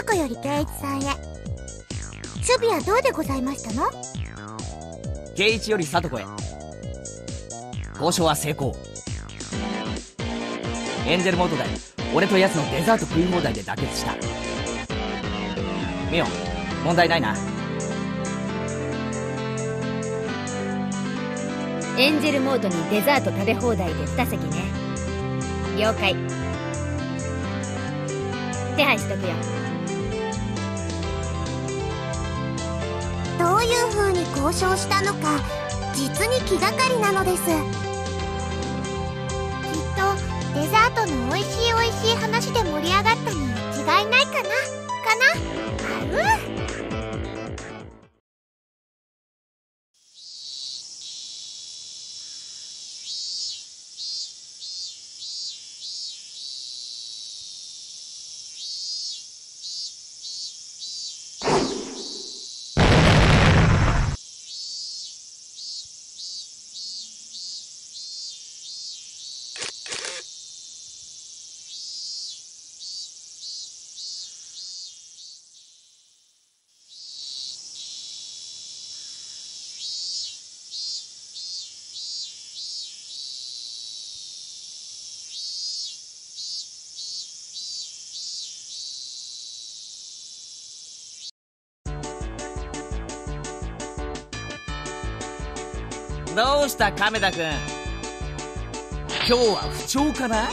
子より圭一さんへ。守備はどうでございましたの？ 圭一より里子へ。交渉は成功。エンゼルモードで俺とヤツのデザート食い放題で妥結した。ミオ、問題ないな。 エンジェルモードにデザート食べ放題で2席ね。了解。手配しとくよ。 どういう風に交渉したのか実に気がかりなのです。きっとデザートの美味しい美味しい話で盛り上がったに違いないかなどうした亀田君、今日は不調かな？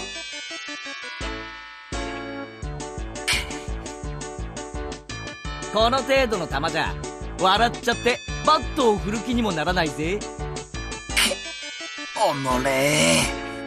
この程度の球じゃ笑っちゃってバットを振る気にもならないぜ。 おのれ。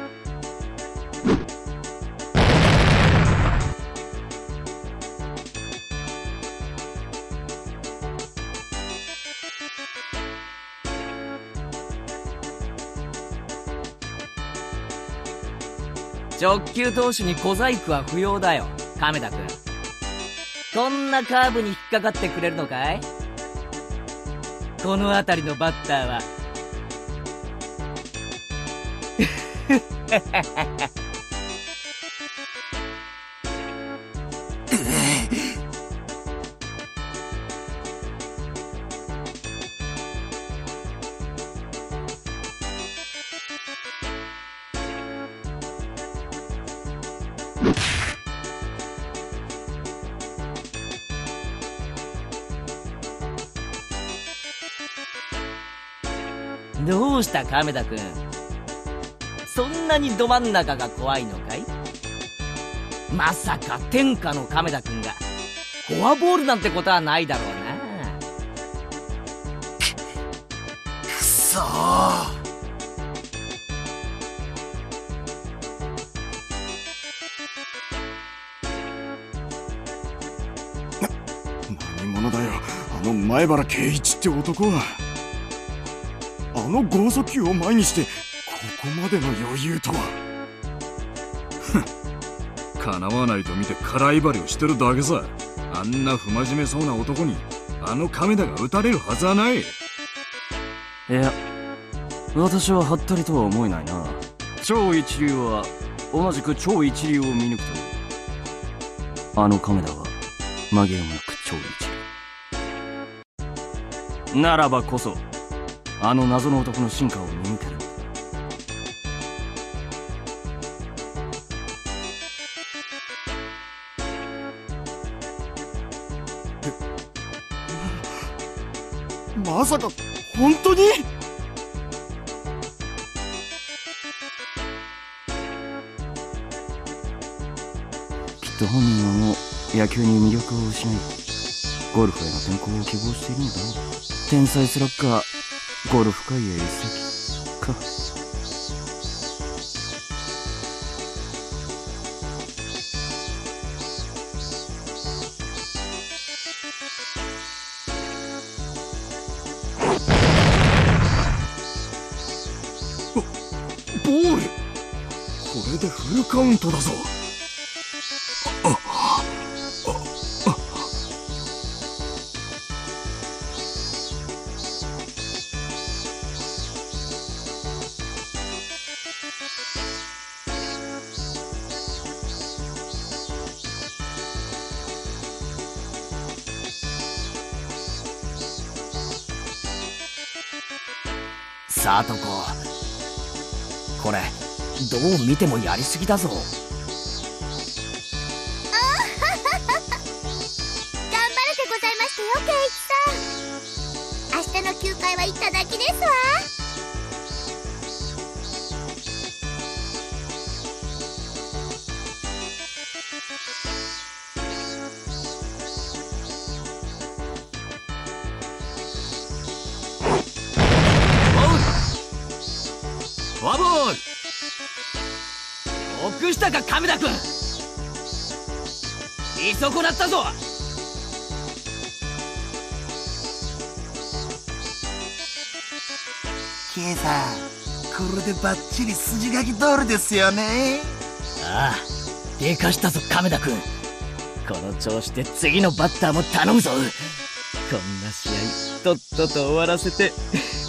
直球投手に小細工は不要だよ、亀田君。こんなカーブに引っかかってくれるのかい？この辺りのバッターはどうした亀田君、そんなにど真ん中が怖いのかい？まさか天下の亀田君がフォアボールなんてことはないだろうな。 くそー。 何者だよ、あの前原圭一って男は。あの剛速球を前にしてここまでの余裕とは。 叶わないと見て空威張りをしてるだけさ。あんな不真面目そうな男にあの亀田が打たれるはずはない。 いや、私はハッタリとは思えないな。超一流は同じく超一流を見抜くという。あの亀田は紛れもなく超一流ならばこそ、あの謎の男の進化を見抜ける。 まさか本当に？ きっと本人はもう野球に魅力を失い、ゴルフへの転向を希望しているのだろう。天才スラッガー、ゴルフ界へ移籍か。 ボール。これでフルカウントだぞ。 さとこ、これどう見てもやりすぎだぞ。 頑張れてございましたよ、圭一さん。明日の休会は行っただけですわ。 フォアボール。 臆したか亀田君、見損なったぞ。 ケイさん、これでバッチリ筋書き通りですよね。 ああ、でかしたぞ亀田君。この調子で次のバッターも頼むぞ。こんな試合とっとと終わらせて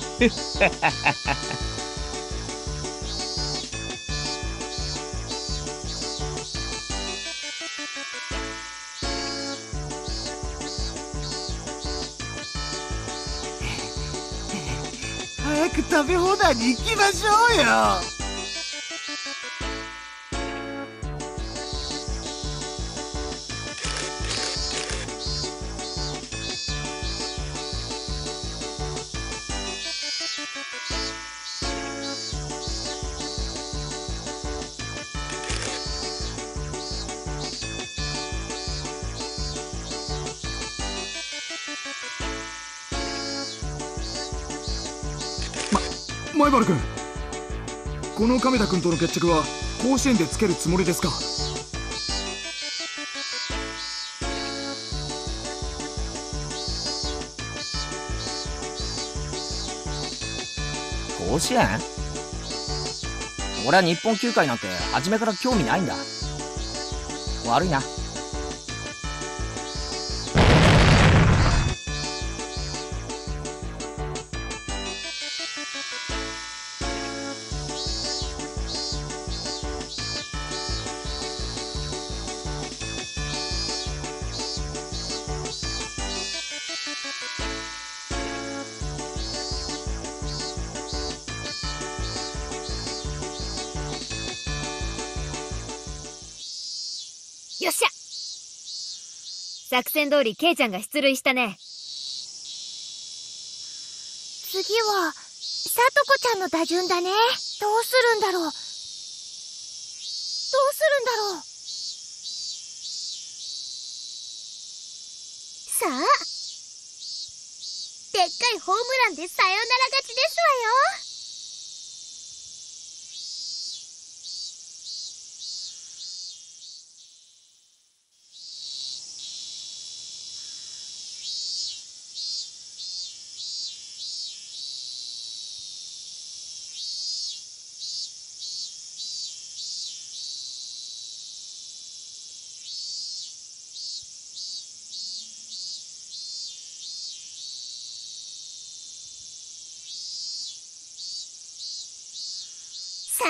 早く食べ放題に行きましょうよ。 前原君、この亀田君との決着は甲子園でつけるつもりですか？ 甲子園？俺は日本球界なんて初めから興味ないんだ。悪いな。 よっしゃ、作戦通りケイちゃんが出塁したね。 次はさとこちゃんの打順だね。どうするんだろう。さあ、でっかいホームランでサヨナラ勝ちですわよ。さあ、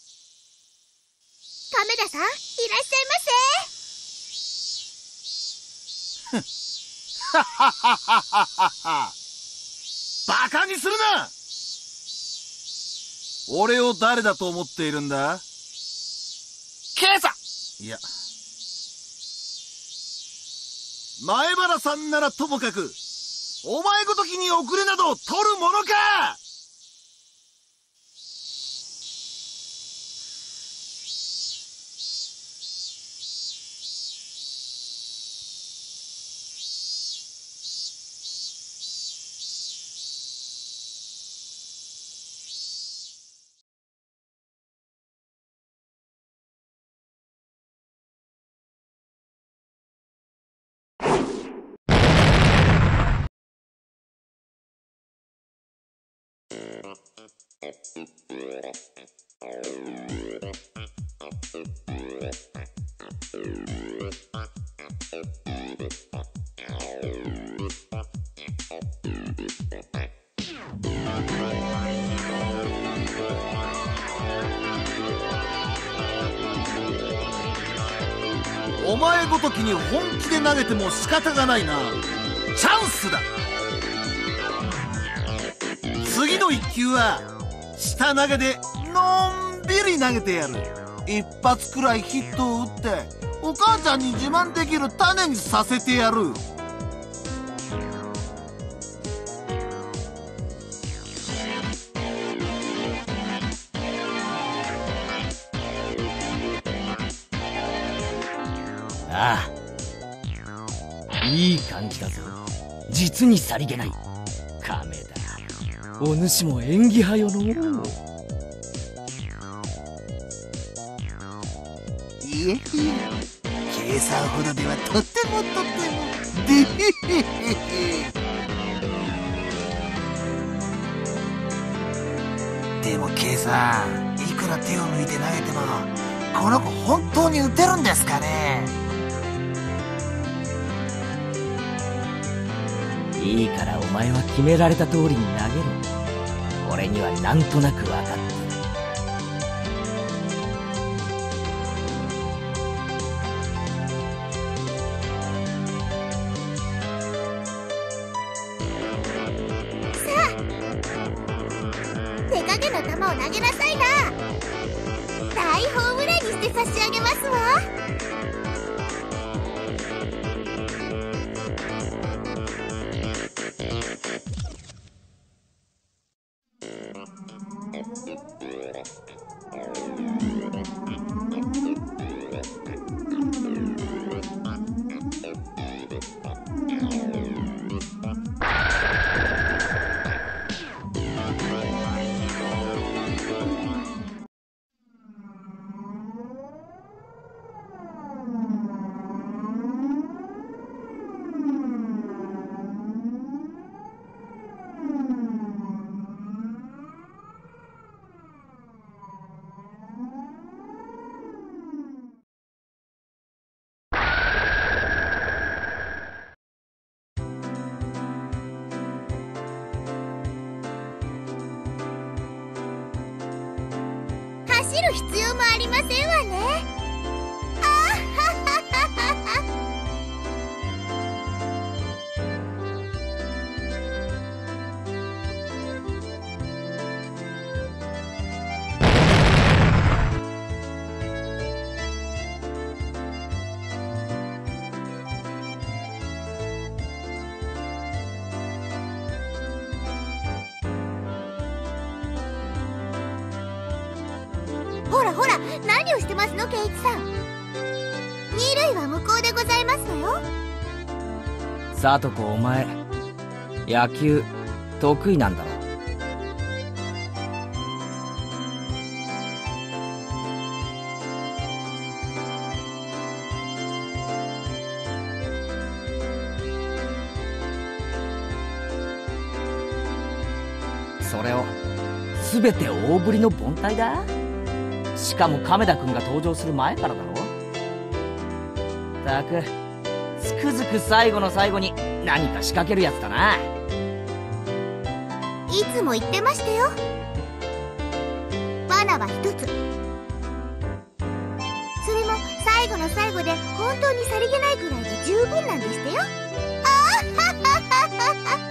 亀田さん、いらっしゃいませ。 はははははは。バカにするな。俺を誰だと思っているんだ？ケイさん、いや、前原さんならともかく、お前ごときに遅れなど取るものか。お前ごときに本気で投げても仕方がないな。チャンスだ。次の一球は下投げでのんびり投げてやる。一発くらいヒットを打ってお母ちゃんに自慢できる種にさせてやる。 ああ、いい感じだぞ。実にさりげない亀だ。お主も演技派よの。 いえ、計算ほどではとってもでへへへ。でも計算、いくら手を抜いて投げてもこの子本当に打てるんですかね。 いいからお前は決められた通りに投げろ。俺にはなんとなく分かってる。 さあ、手加減の球を投げなさいな。大ホームランにして差し上げますわ。走る必要もありませんわね。あはははは。ほらほら、何をしてますの、ケイチさん。二塁は向こうでございますのよ。 さとこ、お前野球得意なんだろ。それを全て大振りの凡退だ。しかも亀田君が登場する前からだろ。たくつくづく最後の最後に何か仕掛けるやつだな。 いつも言ってましたよ。罠は一つ。それも最後の最後で本当にさりげないぐらいで十分なんでしたよ。あはははは。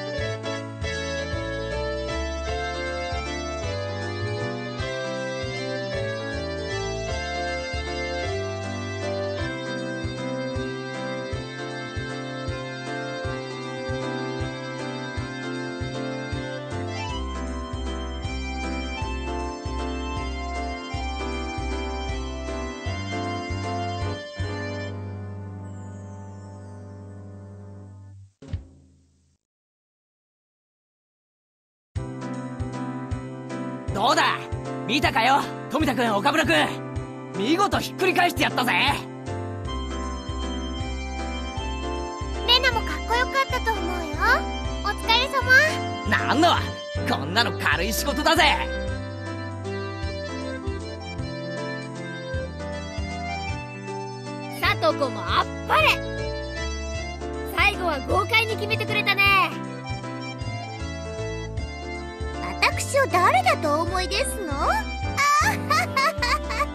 どうだ、見たかよ富田君、岡村君。見事ひっくり返してやったぜ。 レナもかっこよかったと思うよ。お疲れ様。 なんの、こんなの軽い仕事だぜ。 さとこもあっぱれ。最後は豪快に決めてくれたね。 私を誰だとお思いですの？あはははは。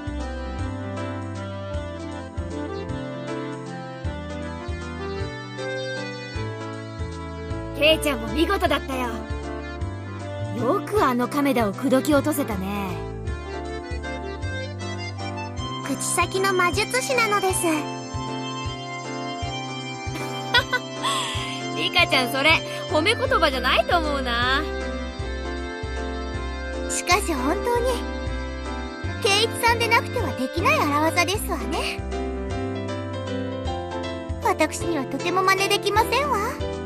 ケイちゃんも見事だったよ。 よくあの亀田を口説き落とせたね。 口先の魔術師なのです。 リカちゃん、それ褒め言葉じゃないと思うな。 しかし本当に圭一さんでなくてはできない荒技ですわね。私にはとても真似できませんわ。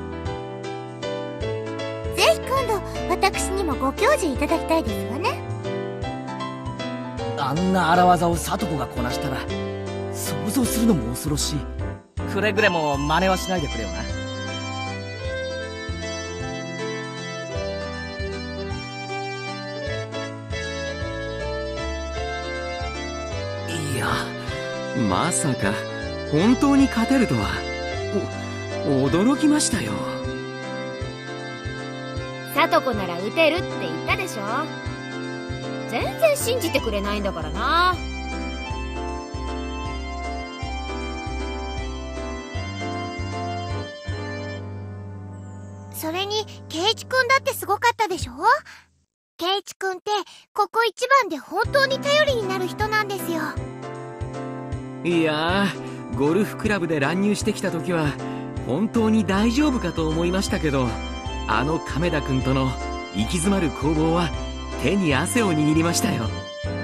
ぜひ今度私にもご教授いただきたいですわね。 あんな荒技を聡子がこなしたら想像するのも恐ろしい。くれぐれも真似はしないでくれよな。 いや、まさか本当に勝てるとは驚きましたよ。 聡子なら打てるって言ったでしょ。全然信じてくれないんだからな。 それに圭一くんだってすごかったでしょ。圭一くんってここ一番で本当に頼りになる人なんですよ。 いやー、ゴルフクラブで乱入してきた時は本当に大丈夫かと思いましたけど、あの亀田君との行き詰まる攻防は手に汗を握りましたよ。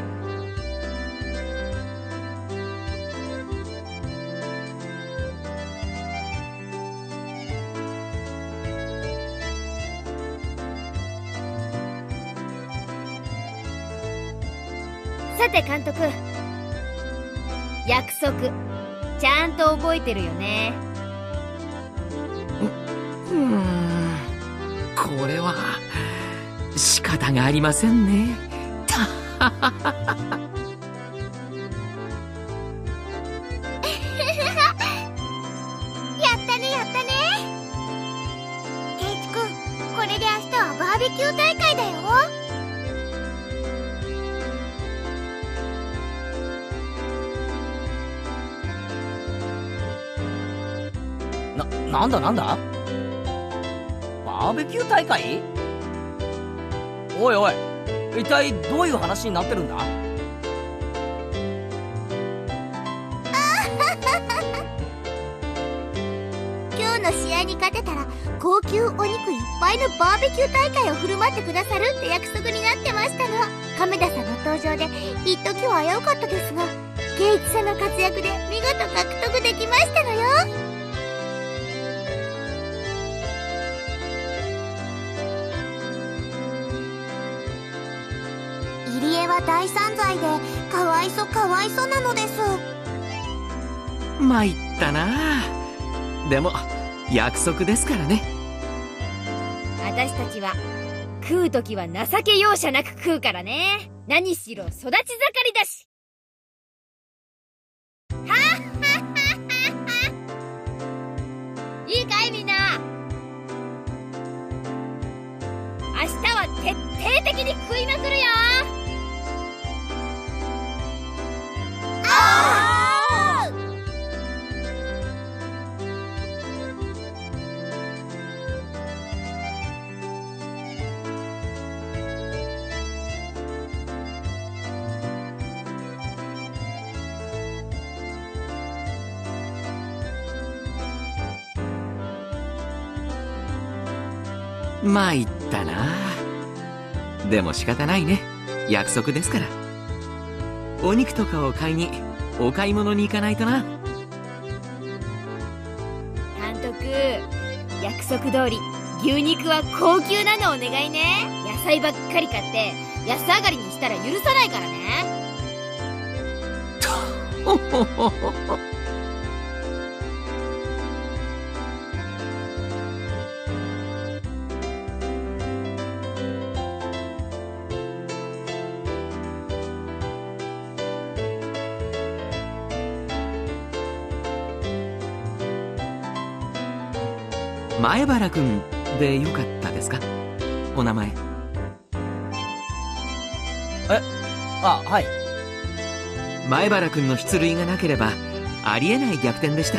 さて監督、約束ちゃんと覚えてるよね。 これは仕方がありませんね。 やったねやったね。圭一くん、これで明日はバーベキュー大会だよ。 なんだバーベキュー大会？おいおい、一体どういう話になってるんだ？ 今日の試合に勝てたら高級お肉いっぱいのバーベキュー大会を振る舞ってくださるって約束になってましたの。亀田さんの登場で一時は危うかったですが、圭一さんの活躍で見事獲得できましたのよ。入江は大散財でかわいそなのです。 参ったな。でも約束ですからね。 私たちは食うときは情け容赦なく食うからね。何しろ育ち盛りだし。いいかいみんな、明日は徹底的に食いまくるよ。 参ったな。でも仕方ないね、約束ですから。お肉とかを買いにお買い物に行かないとな。 監督、約束通り牛肉は高級なのお願いね。野菜ばっかり買って安上がりにしたら許さないからね。 ほほほほほ。前原くんでよかったですか、お名前。 はい。 前原くんの出塁がなければありえない逆転でした。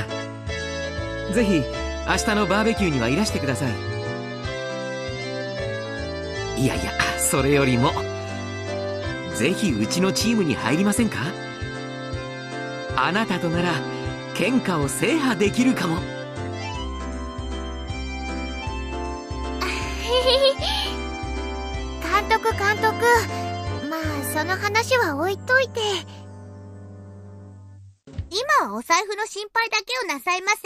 ぜひ明日のバーベキューにはいらしてください。 いやいや、それよりもぜひうちのチームに入りませんか？あなたとなら喧嘩を制覇できるかも。 監督、まあその話は置いといて、今はお財布の心配だけをなさいませ。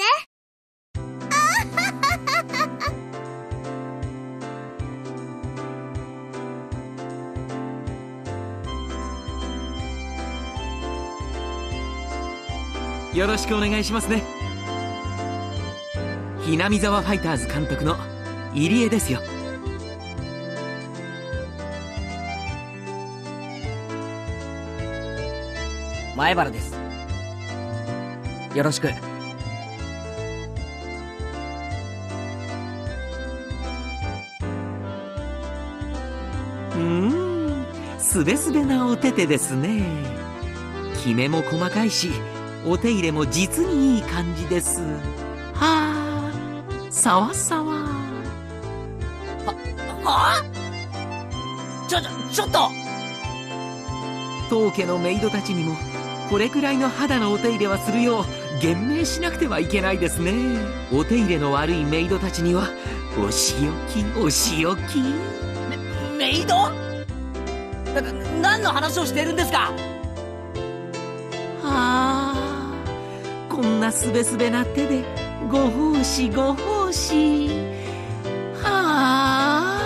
よろしくお願いしますね。ひなみざわファイターズ監督の入江ですよ。 前原です。よろしく。 すべすべなお手々ですね。きめも細かいし、お手入れも実にいい感じです。はあ、さわさわ。 はあ？ちょっと。 当家のメイドたちにもこれくらいの肌のお手入れはするよう厳命しなくてはいけないですね。お手入れの悪いメイドたちにはお仕置き。 メイド？何の話をしてるんですか？ はあ、こんなすべすべな手でご奉仕。はあ。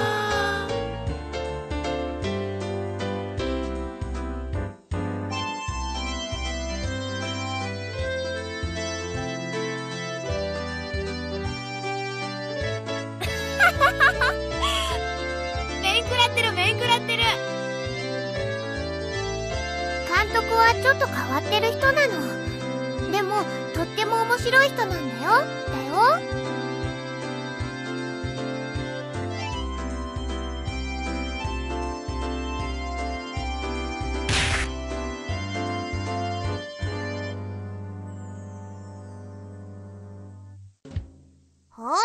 面食らってる。監督はちょっと変わってる人なの。でもとっても面白い人なんだよ。ほら、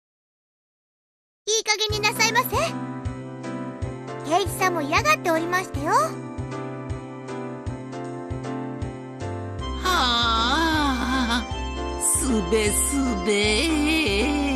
いい加減になさいませ。圭一さんも嫌がっておりましたよ。 はあ、すべすべ。